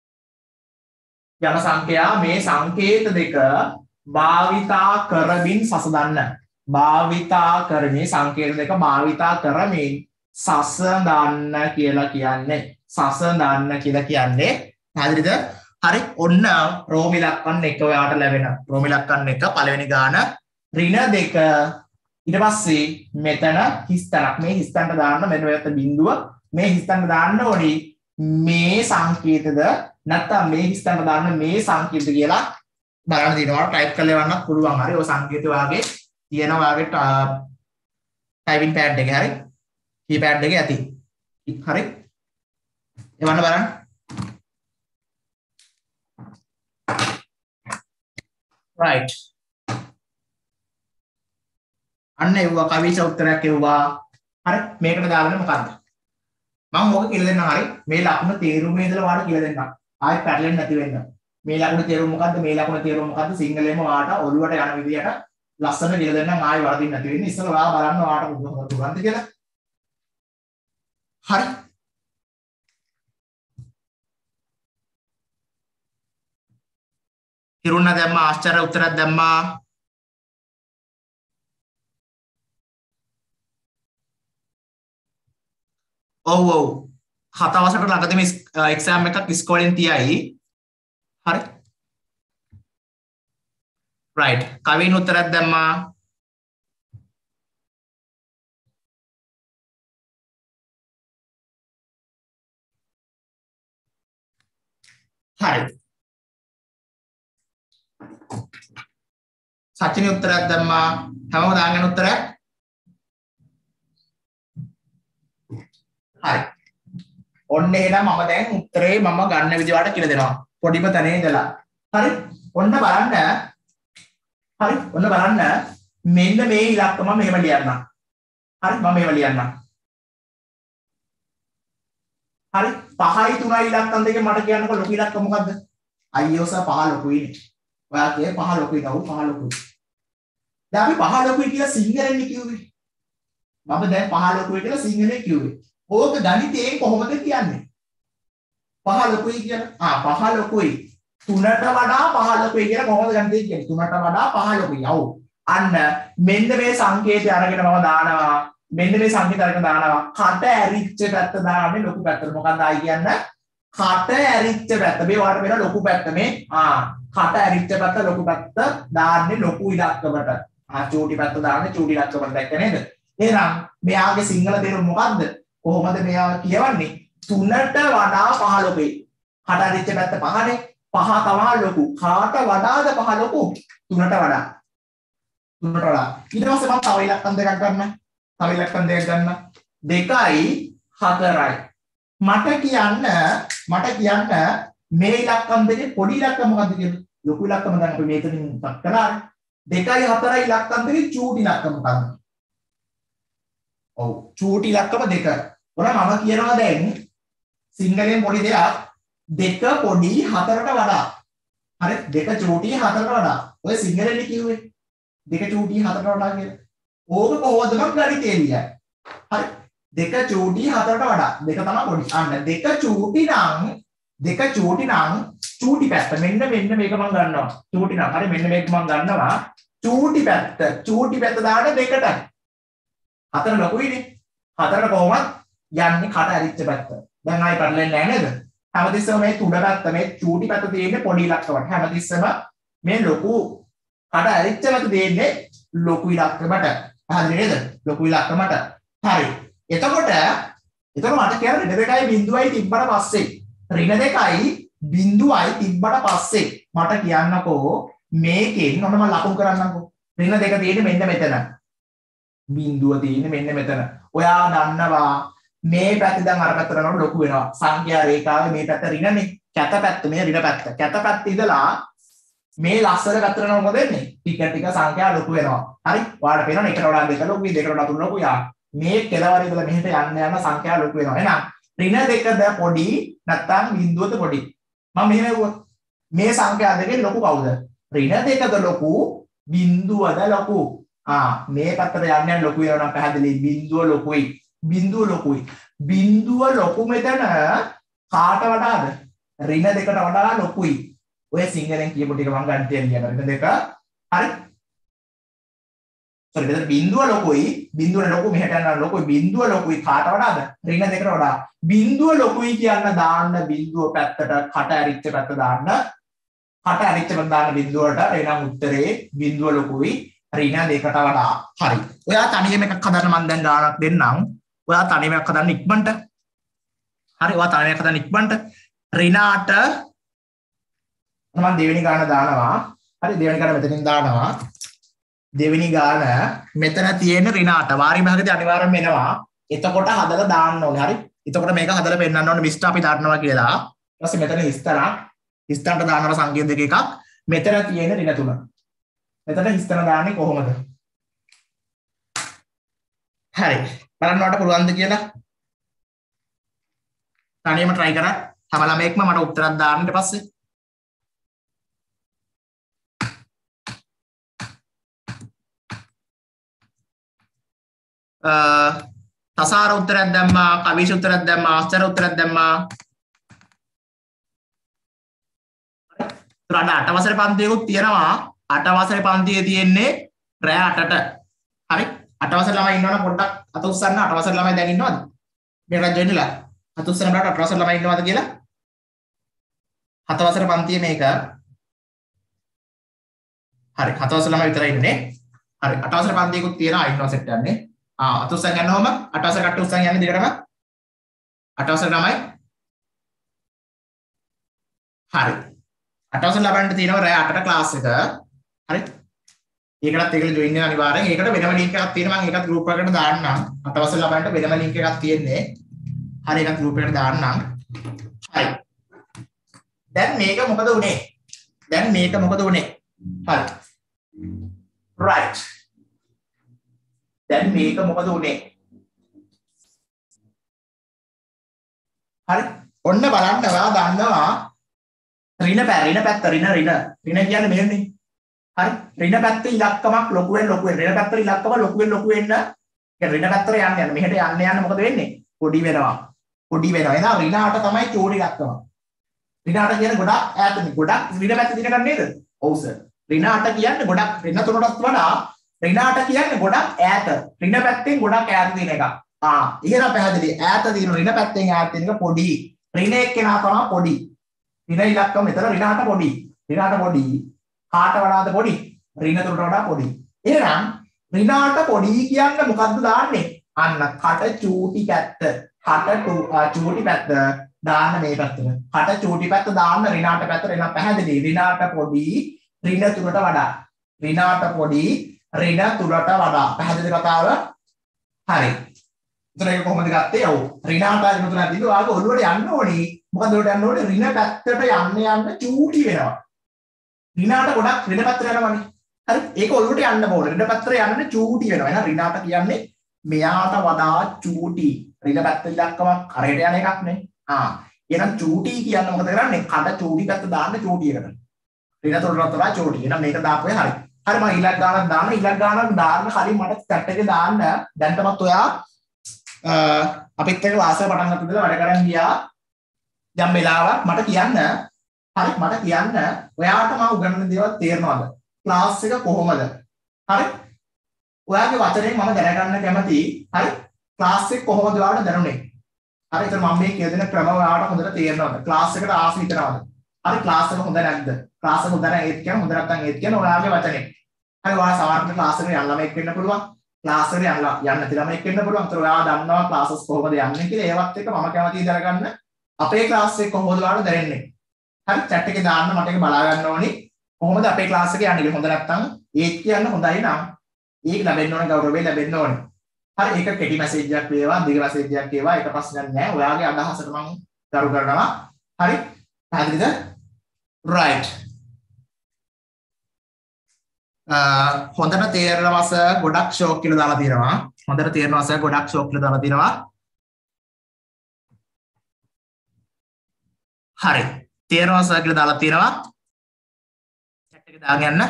[SPEAKER 1] යන සංඛ්‍යා මේ සංකේත දෙක භාවිතා කරමින් සසඳන්න භාවිතා කරමින් සංකේත දෙක භාවිතා කරමින් සසඳන්න කියලා කියන්නේ සසඳන්න කියලා කියන්නේ පැහැදිලිද හරි ඔන්න රෝම ඉලක්කම් එක ඔයාලට ලැබෙන රෝම ඉලක්කම් එක පළවෙනි ගාන ඍණ දෙක ඊට පස්සේ මෙතන හිස්තනක් මේ හිස්තනට දාන්න මෙන්න ඔයත් බිඳුව මේ හිස්තනට දාන්න ඕනි මේ සංකේතද නැත්නම් මේ හිස්තනට දාන්න මේ සංකේත කියලා බලන්න දිනවා ටයිප් කරලා එවන්නත් පුළුවන් හරි ඔය සංකේත වාගේ තියෙනවා වාගේ ටයිපින් පෑඩ් එකේ හරි කීපෑඩ් එකේ ඇති හරි එවන්න බලන්න right අන්න එවුවා කවිච උත්තරයක් එවුවා හරි මේකට දාගන්න මොකද්ද මම මොකක් කියලා දෙන්නම් හරි මේ ලකුණ තේරුමේ ඉඳලා වාට කියලා දෙන්නම් ආයෙත් පැටලෙන්නේ නැති වෙන්න මේ ලකුණ තේරුම මොකද්ද මේ ලකුණ තේරුම මොකද්ද සිංහලෙන්ම වාට ඔළුවට යන විදියට ලස්සන කියලා දෙන්නම් ආයෙ වරදින්න නැති වෙන්නේ ඉස්සෙල්ලා ඔයා බලන්න වාට මොකද පුරන්ද කියලා හරි කිරුණ දැම්මා ආශ්චර්ය උත්තරයක් දැම්මා ඔව් ඔව් හතවසකට ළඟදී මේ එක්සෑම් එකක් ඉස්කෝලෙන් තියයි හරි right කවින් උත්තරයක් දැම්මා හරි සචිනි උත්තරයක් දැම්මා හැමෝම දාගෙන උත්තරයක් හරි ඔන්න එහෙනම් මම දැන් උත්තරේ මම ගන්න විදිහට කියලා දෙනවා පොඩිම තැනේ ඉඳලා හරි ඔන්න බලන්න හරි ඔන්න බලන්න මෙන්න මේ ඉලක්කම මම මෙහෙම ලියන්නම් හරි මම මෙහෙම ලියන්නම් හරි පහයි තුනයි ඉලක්කම් දෙකේ මට කියන්නකො ලොකු ඉලක්කම මොකද්ද අයියෝ සර් පහ ලොකුයිනේ ඔයා කියේ පහ ලොකුයි නෝ පහ ලොකුයි දැන් අපි පහ ලොකුයි කියලා සිංහලෙන් කිව්වේ මම දැන් පහ ලොකුයි කියලා සිංහලෙන් කිව්වේ ඕක ගණිතයෙන් කොහොමද කියන්නේ පහ ලොකුයි කියලා ආ පහ ලොකුයි තුනට වඩා පහ ලොකුයි කියලා කොහොමද ගණිතයෙන් කියන්නේ තුනට වඩා පහ ලොකුයි ඔව් අන්න මෙන්න මේ සංකේතය අරගෙන මම දානවා මෙන්න මේ සංකේතය අරගෙන දානවා කට ඇරිච්ච පැත්ත දාන්නේ ලොකු පැත්තට මොකක්ද ආයි කියන්නේ කට ඇරිච්ච පැත්ත මේ වාට වෙන ලොකු පැත්ත මේ ආ කට ඇරිච්ච පැත්ත ලොකු පැත්ත දාන්නේ ලොකු ඉලක්කමට ආ චූටි පැත්ත දාන්නේ චූටි ඉලක්කමට දැක්ක නේද එහෙනම් මෙයාගේ සිංහල තේරුම මොකක්ද කොහොමද මෙයා කියවන්නේ තුනට වඩා පහ ලොකුයි කට ඇරිච්ච පැත්ත පහනේ පහ තමයි ලොකු කාට වඩාද පහ ලොකු තුනට වඩා තුනට වඩා ඊට පස්සේ මම තව ඉලක්කම් දෙකක් ගන්න තව ඉලක්කම් දෙකක් ගන්න දෙකයි හතරයි මට කියන්න මට කියන්න මේ ඉලක්කම් දෙකේ පොඩි ඉලක්කම මොකද්ද කියලා ලොකු ඉලක්කම දැන් අපි මෙතනින් මතක් කළානේ. දෙකයි හතරයි ඉලක්කම් දෙකේ චූටි ඉලක්කම මොකක්ද? ඔව් චූටි ඉලක්කම දෙක. ඔන්න මම කියනවා දැන් සිංහලෙන් පොඩි දෙයක් දෙක පොඩි හතරට වඩා. හරි දෙක චූටි හතරට වඩා. ඔය සිංහලෙන් කිව්වේ දෙක චූටි හතරට වඩා කියලා. ඕක කොහොමද මම ගණිතේ ලියන්නේ? හරි දෙක චූටි හතරට වඩා. දෙක තමයි පොඩි. අන්න දෙක චූටි නම් දෙක චූටි නම් චූටි පැත්ත මෙන්න මෙන්න මේක මම ගන්නවා. චූටි නම් හරි මෙන්න මේක මම ගන්නවා. චූටි පැත්ත චූටි පැත්ත දාන්න දෙකට. හතර ලොකුයිනේ. හතරට කොහොමද යන්නේ කට ඇරිච්ච පැත්ත. දැන් ආයි පැටලෙන්නේ නැහැ නේද? හැමතිස්සෙම මේ තුඩ පැත්ත මේ චූටි පැත්ත තියෙන්නේ පොඩි ඉලක්කමට. හැමතිස්සෙම මේ ලොකු කට ඇරිච්ච පැත්ත තියෙන්නේ ලොකු ඉලක්කමට. හරි නේද? ලොකු ඉලක්කමට. හරි. එතකොට එතකොට මට කියන්නේ ඍණ දෙකයි බිංදුවයි තිබ්බට පස්සේ ඍණ දෙකයි බිංදුවයි තිබ්බට පස්සේ මට කියන්නකෝ මේකෙන් ඔන්න මම ලකුණු කරන්නම්කෝ. ඍණ දෙක තියෙන්නේ මෙන්න මෙතන. බිංදුව තියෙන්නේ මෙන්න මෙතන. ඔයා දන්නවා මේ පැත්ත දැන් අර පැත්තට යනකොට ලොකු වෙනවා. සංඛ්‍යා රේඛාවේ මේ පැත්ත ඍණනේ. කැත පැත්ත මේ ඍණ පැත්ත. කැත පැත්ත ඉඳලා මේ ලස්සන පැත්තට යනකොට මොකද වෙන්නේ? ටික ටික සංඛ්‍යා ලොකු වෙනවා. හරි? ඔයාලට පේනවා එකට වඩා දෙක ලොකුයි දෙකට වඩා තුන ලොකුයි. මේ කෙලවර ඉඳලා මෙහෙට යන්න යන සංඛ්‍යා ලොකු වෙනවා. එහෙනම් ඍණ දෙකද පොඩි නැත්නම් බිංදුවද පොඩි? මම මෙහෙම ඇහුවා. මේ සංඛ්‍යා දෙකෙන් ලොකු කවුද? ඍණ දෙකද ලොකු බිංදුවද ලොකු? ආ මේ පැත්තට යන්න යන ලොකු වෙනවා නම් පැහැදිලි බිංදුව ලොකුයි. බිංදුව ලොකුයි. බිංදුව ලොකු මෙතන කාට වඩාද? ඍණ දෙකට වඩා ලොකුයි. ඔය සිංහලෙන් කියපු ටික මම ගන්න තියන්නේ ඍණ දෙක. හරි? sorry මෙතන බිංදුව ලොකුයි. බිංදුව ලොකු මෙහෙට යනවා ලොකුයි. බිංදුව ලොකුයි කාට වඩාද? ඍණ දෙකට වඩා. බිංදුව ලොකුයි කියන්න දාන්න බිංදුව පැත්තට කට ඇරිච්ච පැත්ත දාන්න. කට ඇරිච්ච පැත්ත දාන්න බිංදුවට එනම් උත්තරේ බිංදුව ලොකුයි ඍණ දෙකට වඩා. හරි. ඔයා තනියම එකක් හදන්න මම දැන් ගානක් දෙන්නම්. ඔයා තනියම එකක් හදන්න ඉක්මනට. හරි ඔයා තනියම එකක් හදන්න ඉක්මනට. ඍණ අට මම දෙවෙනි ගාන දානවා. හරි දෙවෙනි ගාන මෙතනින් දානවා. දෙවෙනි ගාන මෙතන තියෙන ඍණ අට වාරි භාගයේදී අනිවාර්යයෙන්ම එනවා. එතකොට හදලා දාන්න ඕනේ. හරි. එතකොට මේක හදලා පෙන්නන්න ඕනේ මිස්ටර් අපි දන්නවා කියලා. ඊට පස්සේ මෙතන හිස්තනක් හිස්තනට දානවා සංකේත දෙක එකක්. මෙතන තියෙන ඍණ තුන. මෙතන හිස්තන දාන්නේ කොහොමද? හරි. බලන්න ඔයාලට පුළුවන්ද කියලා. තනියම try කරා. හැම ළමයෙක්ම මට උත්තරයක් දාන්න ඊට පස්සේ. අ තසාර උත්තරයක් දැම්මා, කවිෂ උත්තරයක් දැම්මා, ආස්තර උත්තරයක් දැම්මා. තුරාට අට වසරේ පන්තියකුත් තියෙනවා. අට වසරේ පන්තියේ තියෙන්නේ රෑ අටට. හරි? අට වසරේ ළමයි ඉන්නවනම් පොඩ්ඩක් අත උස්සන්න. අට වසරේ ළමයි දැන් ඉන්නවද? මේකට ජොයින් වෙලා. අත උස්සන්න බලන්න අට වසරේ ළමයි ඉන්නවද කියලා. හත වසරේ පන්තියේ මේක. හරි. හත වසරේ ළමයි විතරයි ඉන්නේ. හරි. අට වසරේ පන්තියකුත් තියෙනවා ඉන්නවා සෙට් යන්නේ. ආ අත උස්සන් යනවම අට වසරේ කට්ට උස්සන් යන්නේ දිගටම. අට වසරේ ළමයි. හරි. අට වසරේ ළමයින්ට තියෙනවා රෑ අටට ක්ලාස් එක. හරි? ඒකටත් ඒකල ජොයින් වෙන්න අනිවාර්යෙන්. ඒකට වෙනම ලින්ක් එකක් තියෙනවා මම ඒකත් ගෲප් එකකට දාන්නම්. අට වසරේ ළමයින්ට වෙනම ලින්ක් එකක් තියෙන්නේ. හරි ඒකත් ගෲප් එකට දාන්නම්. හරි. දැන් මේක මොකද උනේ? දැන් මේක මොකද උනේ? හරි. right. දැන් මේක මොකද උනේ? හරි. ඔන්න බලන්න ඔයා දන්නවා ඍණ පැරිණ පැත්ත ඍණ ඍණ ඍණ කියන්නේ මෙහෙන්නේ. හරි. ඍණ පැත්තේ ඉලක්කමක් ලොකු වෙන ලොකු වෙන ඍණ පැත්තේ ඉලක්කම ලොකු වෙන ලොකු වෙන්න ඒ ඍණ පැත්තට යන්න යන මෙහෙට යන්න යන්න මොකද වෙන්නේ? පොඩි වෙනවා. පොඩි වෙනවා. එහෙනම් ඍණ අට තමයි චූටි ඉලක්කම. ඍණ අට කියන්නේ ගොඩක් ඈතනේ. ගොඩක් ඍණ පැත්තේ දින ගන්න නේද? ඔව් සර්. ඍණ අට කියන්නේ ගොඩක් ඍණ තුනටත් වඩා ඍණ අට කියන්නේ ගොඩක් ඈත. ඍණ පැත්තෙන් ගොඩක් ඈත තියෙන එකක්. ආ එහෙනම් පැහැදිලි. ඈත තියෙන ඍණ පැත්තෙන් ඈත තියෙන එක පොඩි. ඍණ එක්කෙනා තමයි පොඩි. ඍණ ඉලක්කම මෙතන ඍණ අට පොඩි. ඍණ අට පොඩි. කාට වඩාද පොඩි? ඍණ තුනට වඩා පොඩි. එහෙනම් ඍණ අට පොඩි කියන්නේ මොකද්ද දාන්නේ? අන්න කට චූටි පැත්ත. කට චූටි පැත්ත දාන්න මේ පැත්තට. කට චූටි පැත්ත දාන්න ඍණ අට පැත්තට එනම් පැහැදිලි. ඍණ අට පොඩි ඍණ තුනට වඩා. ඍණ අට පොඩි ඍණ තුනට වඩා. පැහැදිලි කතාව? හරි. එතන ඒක කොහොමද ගත්තේ? ඔව්. ඍණ අට ඍණ තුනක් දිග වාගේ ඔළුවට යන්න ඕනේ. මොකද ඔළුවට යන්න ඕනේ ඍණ පැත්තට යන්න යන්න චූටි වෙනවා. ඍණාට ගොඩක් ඍණ පැත්තට යනවනේ. හරි. ඒක ඔළුවට යන්න ඕනේ. ඍණ පැත්තට යන්නේ චූටි වෙනවා. එහෙනම් ඍණාට කියන්නේ මෙයාට වඩා චූටි. ඍණ පැත්ත ඉලක්කමක් කරේට යන එකක් නේ. ආ. එහෙනම් චූටි කියන්නේ මොකද කරන්නේ? කඩ චූටි පැත්ත දාන්න චූටියකට. ඍණ තොරටත් වඩා චූටි. එහෙනම් මේක දාපුවේ හරි. හරි මම ඊළඟ ගානක් දාන්න ඊළඟ ගානක් දාන්න කලින් මට chat එකේ දාන්න දැන් තමත් ඔයා අපිත් එක්ක වාසය පටන් ගන්නත් ඉඳලා වැඩ කරන් ගියා යම් වෙලාවක් මට කියන්න හරි මට කියන්න ඔයාට මම උගන්වන දේවල් තේරෙනවද ක්ලාස් එක කොහොමද හරි ඔයාගේ වචනයෙන් මම දැනගන්න කැමතියි හරි ක්ලාස් එක කොහොමද ඔයාලට දැනුනේ හරි එතන මම මේ කියන ක්‍රම ඔයාලට හොඳට තේරෙනවද ක්ලාස් එකට ආස හිතනවද හරි ක්ලාස් එක හොඳ නැද්ද ක්ලාස් එක හොඳ නැහැ ඒත් කියන හොඳ නැත්නම් ඒත් කියන ඔයාගේ වචනේ හරි ඔයා සමහරවිට ක්ලාස් එකට යන්න ළමෙක් වෙන්න පුළුවන් ක්ලාස් එකට යන්න යන්න නැති ළමෙක් වෙන්න පුළුවන් ඒතර ඔයා දන්නවා ක්ලාසස් කොහොමද යන්නේ කියලා ඒවත් එක්ක මම කැමතියි දැනගන්න අපේ ක්ලාස් එක කොහොමද ඔයාලට දැනෙන්නේ හරි chat එකේ දාන්න මට ඒක බලා ගන්න ඕනි කොහොමද අපේ ක්ලාස් එකේ යන්නේ හොඳ නැත්නම් ඒත් කියන්න හොඳයි නම් ඒක ලැබෙන්න ඕනේ ගෞරවය ලැබෙන්න ඕනේ හරි ඒක කෙටි මැසේජ් එකක් වේවා දිග මැසේජ් එකක් වේවා ඒක ප්‍රශ්නයක් නෑ ඔයාගේ අදහසට මම කරු කරනවා හරි පැහැදිලිද right හොඳට තේරෙනවස ගොඩක් ෂෝක් කියලා දාලා තියෙනවා හොඳට තේරෙනවස ගොඩක් ෂෝක් කියලා දාලා තියෙනවා හරි තේරෙනවස කියලා දාලා තියෙනවා chat එක දාගෙන යන්න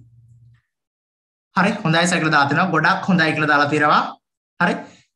[SPEAKER 1] හරි හොඳයි සර් කියලා දාලා තියෙනවා ගොඩක් හොඳයි කියලා දාලා තියෙනවා හරි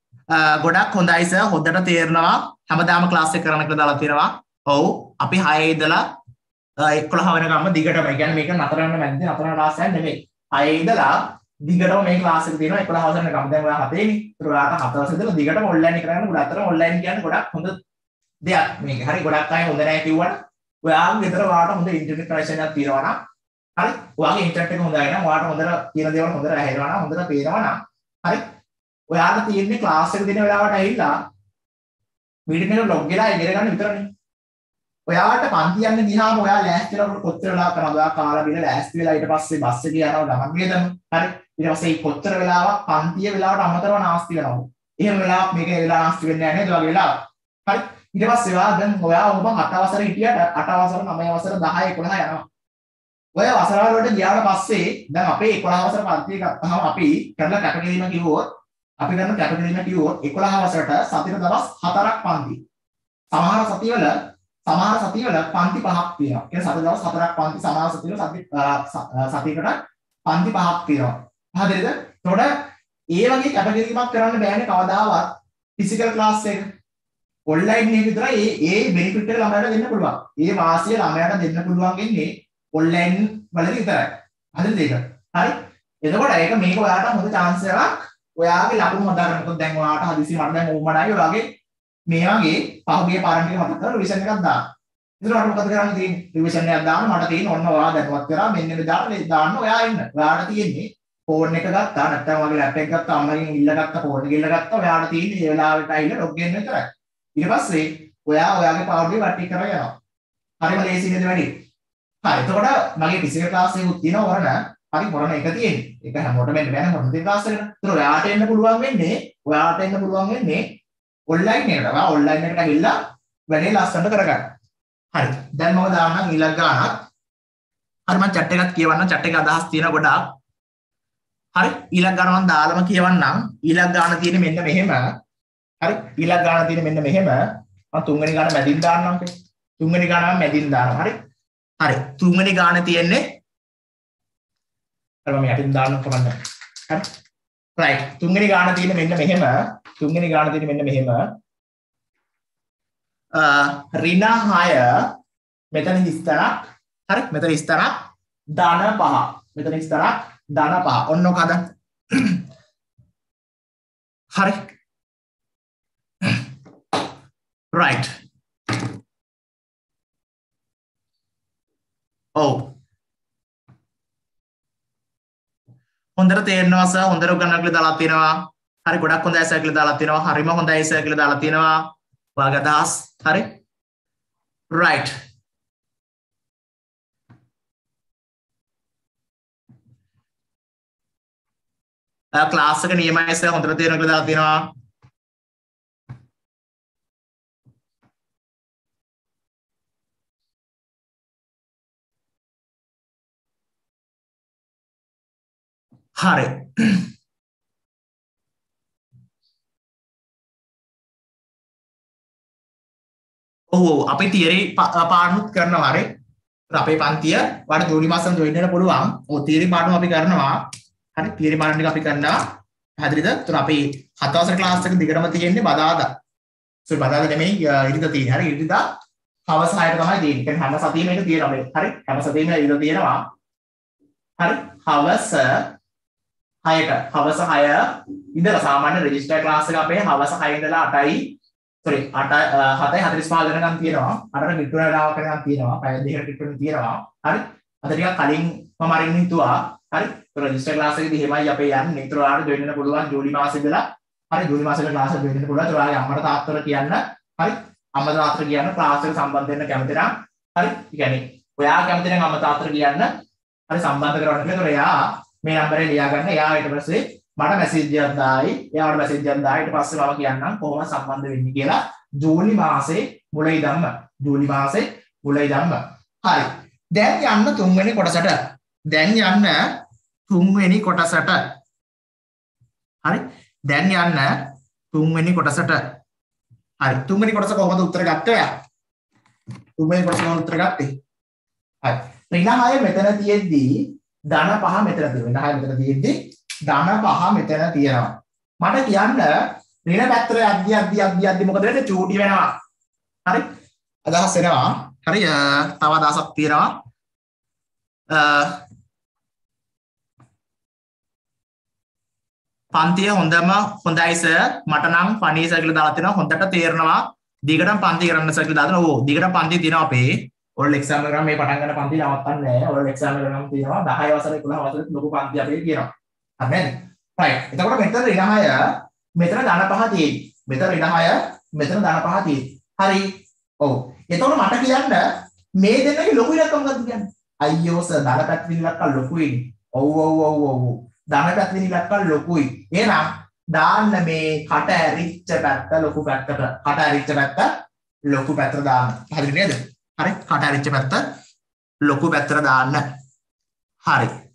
[SPEAKER 1] ගොඩක් හොඳයි සර් හොඳට තේරෙනවා හැමදාම ක්ලාස් එක කරන්න කියලා දාලා තියෙනවා ඔව් අපි හය ඉඳලා එකොළහ වෙනකම්ම දිගටම ඒ කියන්නේ මේක නතර වෙන මැද්දේ නතර වෙන ක්ලාස් එකක් නෙමෙයි හය ඉඳලා දිගටම මේ ක්ලාස් එක තියෙනවා එකොළහ වෙනකම් දැන් ඔයා හතේ නේ ඒතර ඔයාට හත වසර ඉඳලා දිගටම ඔන්ලයින් එක කරගෙන ගොඩක් අතර ඔන්ලයින් කියන්නේ ගොඩක් හොඳ දෙයක් මේක හරි ගොඩක් අය හොඳ නැහැ කිව්වට ඔයාගේ ගෙදර ඔයාට හොඳ ඉන්ටර්නෙට් කනෙක්ෂන් එකක් තියෙනවා නම් හරි ඔයාගේ ඉන්ටර්නෙට් එක හොඳයි නම් ඔයාට හොඳට කියන දේවල් හොඳට ඇහෙනවා නම් හොඳට පේනවා නම් හරි ඔයාට තියෙන්නේ ක්ලාස් එක දෙන වෙලාවට ඇවිල්ලා මීටින් එක ලොග් වෙලා ඉගෙන ගන්න විතරනේ ඔයාට පන්ති යන්න ගියාම ඔයා ලෑස්තිලා කොච්චර වෙලා කරනවද ඔයා කාලා බිල ලෑස්ති වෙලා ඊට පස්සේ බස් එකේ යනවා ගමන් ගියදම හරි ඊට පස්සේ කොච්චර වෙලාවක් පන්තිය වෙලාවට අමතරව නාස්ති වෙනවද එහෙම වෙලාවක් මේකේ වෙලා නාස්ති වෙන්නේ නැහැ නේද ඔයාගේ වෙලාව හරි ඊට පස්සේ ඔයා දැන් ඔයා ඔබ අට වසර හිටියට අට වසර නවය වසර දහය එකොළහ යනවා ඔය වසර වලට ගියාට පස්සේ දැන් අපේ එකොළහ වසර පන්තිය ගත්තාම අපි කරලා කැපකිරීම කිව්වොත් අපි කරන කැපකිරීම කිව්වොත් එකොළහ වසරට සතියට දවස් හතරක් පන්ති සමහර සතිවල සමහර සතිවල පන්ති පහක් තියෙනවා. ඒ සති දවස් හතරක් පන්ති සමහර සතිවල සති සතියකට පන්ති පහක් තියෙනවා. හරිද? එතකොට ඒ වගේ කැපකිරීමක් කරන්න බෑනේ කවදාවත් ෆිසිකල් ක්ලාස් එක. ඔන්ලයින් එක විතරයි ඒ ඒ බෙනිෆිට් එක ළමයාට දෙන්න පුළුවන්. ඒ වාසිය ළමයාට දෙන්න පුළුවන් වෙන්නේ ඔන්ලයින් වලදී විතරයි. හරිද ඒක? හරි. එතකොට ඒක මේක ඔයාට හොඳ chance එකක්. ඔයාගේ ලකුණු හදාගන්න. මොකද දැන් ඔයාට හදිසි මට දැන් ඕමඩයි ඔයාගේ මේ වගේ පහුගිය පාරම් ටික මතක කරලා රිවිෂන් එකක් දාන්න. ඉතින් ඔයාලට මොකද කරන්න තියෙන්නේ? රිවිෂන් එකක් දාන්න මට තියෙන්නේ ඔන්න ඔයා දැනුවත් කරා මෙන්න මේ දාන්න දාන්න ඔයා ඉන්න. ඔයාට තියෙන්නේ ෆෝන් එක ගත්තා නැත්නම් වගේ ලැප්ටොප් එකක් ගත්තා අම්මගෙන් ඉල්ලගත්තා ෆෝන් එක ඉල්ලගත්තා ඔයාට තියෙන්නේ මේ වෙලාවට ඇවිල්ලා ලොග් ඉන් විතරයි. ඊට පස්සේ ඔයා ඔයාගේ පවර් එක වටි කරලා යනවා. හරිම ලේසි නේද වැඩි? හරි. එතකොට මගේ ෆිසිකල් ක්ලාස් එකකුත් තියෙනවා වරණ. හරි මොරණ එක තියෙන්නේ. ඒක හැමෝටම එන්න බෑනේ මොරණ දෙක ක්ලාස් එකට. ඒතර ඔයාට එන්න පුළුවන් වෙන්නේ ඔයාට එන්න පුළුවන් වෙන්නේ ඔන්ලයින් එකට. ඔයා ඔන්ලයින් එකට ඇවිල්ලා වැඩේ ලස්සනට කරගන්න. හරි. දැන් මම දාන්නම් ඊළඟ ගානක්. හරි මම chat එකත් කියවන්න chat එකේ අදහස් තියෙන ගොඩාක්. හරි ඊළඟ ගාන මම දාලම කියවන්නම්. ඊළඟ ගාන තියෙන්නේ මෙන්න මෙහෙම. හරි ඊළඟ ගාන තියෙන්නේ මෙන්න මෙහෙම. මම තුන්වෙනි ගාන මැදින් දාන්නම්. තුන්වෙනි ගාන මම මැදින් දානවා. හරි. හරි තුන්වෙනි ගාන තියෙන්නේ හරි මම යටින් දාන්න කොහොමද? හරි. right තුන්වෙනි ගාන තියෙන්නේ මෙන්න මෙහෙම. තුන්වෙනි ගාන තියෙන්නේ මෙන්න මෙහෙම. අ ඍණ හය මෙතන හිස්තනක්. හරි මෙතන හිස්තනක් ධන පහ. මෙතන හිස්තනක් ධන පහ. ඔන්න ඔකද? හරි. right. ඔව්. හොඳට තේරෙනවා සර් හොඳට උගන්වන්න කියලා දාලා තියෙනවා. හරි ගොඩක් හොඳයි සර් කියලා දාලා තියෙනවා. හරිම හොඳයි සර් කියලා දාලා තියෙනවා. ඔයාගේ අදහස් හරි. right. ආ ක්ලාස් එක නියමයි සර් හොඳට තේරෙනවා කියලා දාලා තියෙනවා. හරි. ඔව් ඔව් අපි තියරි පාඩනුත් කරනවා හරි. අපේ පන්තිය වඩ ජූලි මාසෙන් ජොයින් වෙන්න පුළුවන්. ඔව් තියරි පාඩම අපි කරනවා. හරි තියරි පාඩම් ටික අපි කරනවා. පැහැදිලිද? ඒතර අපි හත වසර ක්ලාස් එක දිගටම තියෙන්නේ බදාදා. සෝරි බදාදා නෙමෙයි ඉරිදා තියෙන්නේ. හරි ඉරිදා හවස හයට තමයි තියෙන්නේ. කියන්නේ හැම සතියෙම එක තියෙනවා මේ. හරි හැම සතියෙම ඉරිදා තියෙනවා. හරි හවස හයට හවස හය ඉඳලා සාමාන්‍ය රෙජිස්ටර් ක්ලාස් එක අපේ හවස හය ඉඳලා අටයි sorry අට හතයි හතළිස් පහ වෙනකම් තියෙනවා. අරට කිට්ටුන වෙලාවක වෙනකම් තියෙනවා. පැය දෙකකට කිට්ටුන තියෙනවා. හරි අද ටිකක් කලින් මම අරින්න හිතුවා. හරි ඒ රෙජිස්ටර් ක්ලාස් එකේදී එහෙමයි අපේ යන්නේ. ඒතර ඔයාලට ජොයින් වෙන්න පුළුවන් ජූලි මාසෙ ඉඳලා. හරි ජූලි මාසෙ ක්ලාස් එක ජොයින් වෙන්න පුළුවන්. ඒතර ඔයාලගේ අම්මට තාත්තට කියන්න. හරි අම්මට තාත්තට කියන්න ක්ලාස් එකට සම්බන්ධ වෙන්න කැමති නම් හරි ඒ කියන්නේ ඔයා කැමති නම් අම්මා තාත්තට කියන්න. හරි සම්බන්ධ කරවන්න කියලා. ඒතර එයා මේ නම්බරේ ලියා ගන්න. එයා ඊට පස්සේ මට මැසේජ් එකක් දායි. එයාට මැසේජ් එකක් දායි. ඊට පස්සේ මම කියන්නම් කොහොමද සම්බන්ධ වෙන්නේ කියලා. ජූලි මාසේ මුල ඉඳන්ම ජූලි මාසේ මුල ඉඳන්ම. හරි. දැන් යන්න තුන්වෙනි කොටසට. දැන් යන්න තුන්වෙනි කොටසට. හරි. දැන් යන්න තුන්වෙනි කොටසට. හරි. තුන්වෙනි කොටස කොහොමද උත්තර ගත්තේ ඔයා? තුන්වෙනි කොටස කොහොමද උත්තර ගත්තේ? හරි. ඍණ හය මෙතන තියෙද්දී ධන පහ මෙතන තියෙනවා. ඍණ හය මෙතන තියෙද්දී ධන පහ මෙතන තියෙනවා. මට කියන්න ඍණ පැත්තට යද්දි යද්දි යද්දි යද්දි මොකද වෙන්නේ? චූටි වෙනවා. හරි? අදහස් වෙනවා. හරි තව අදහසක් තියෙනවා. පන්තිය හොඳම හොඳයි සර්. මට නම් ෆනී සර් කියලා දාලා තියෙනවා. හොඳට තේරෙනවා. දිගටම පන්ති කරන්න සර් කියලා දාලා. ඔව් දිගටම පන්ති තියෙනවා අපේ. ඔයගොල්ලෝ එක්සෑම් එක ගන්න මේ පටන් ගන්න පන්ති නවත්තන්නේ නැහැ. ඔයගොල්ලෝ එක්සෑම් එක ගන්න තියෙනවා. දහය වසරේ එකොළහ වසරේ ලොකු පන්ති අපේ තියෙනවා. හරි නේද? රයිට්. එතකොට මෙතන ඍණ හය මෙතන ධන පහ තියෙයි. මෙතන ඍණ හය මෙතන ධන පහ තියෙයි. හරි. ඔව්. එතකොට මට කියන්න මේ දෙන්නගේ ලොකු ඉලක්කම මොකක්ද කියන්නේ? අයියෝ සර් ධන පැත්තේ ඉලක්ක ලොකුයි. ඔව් ඔව් ඔව් ඔව්. ධන පැත්තේ ඉලක්ක ලොකුයි. එහෙනම් දාන්න මේ කට ඇරිච්ච පැත්ත ලොකු පැත්තට. කට ඇරිච්ච පැත්ත ලොකු පැත්තට දාන්න. හරිද නේද? හරි. කට ඇරිච්ච පැත්ත ලොකු පැත්තට දාන්න. හරි.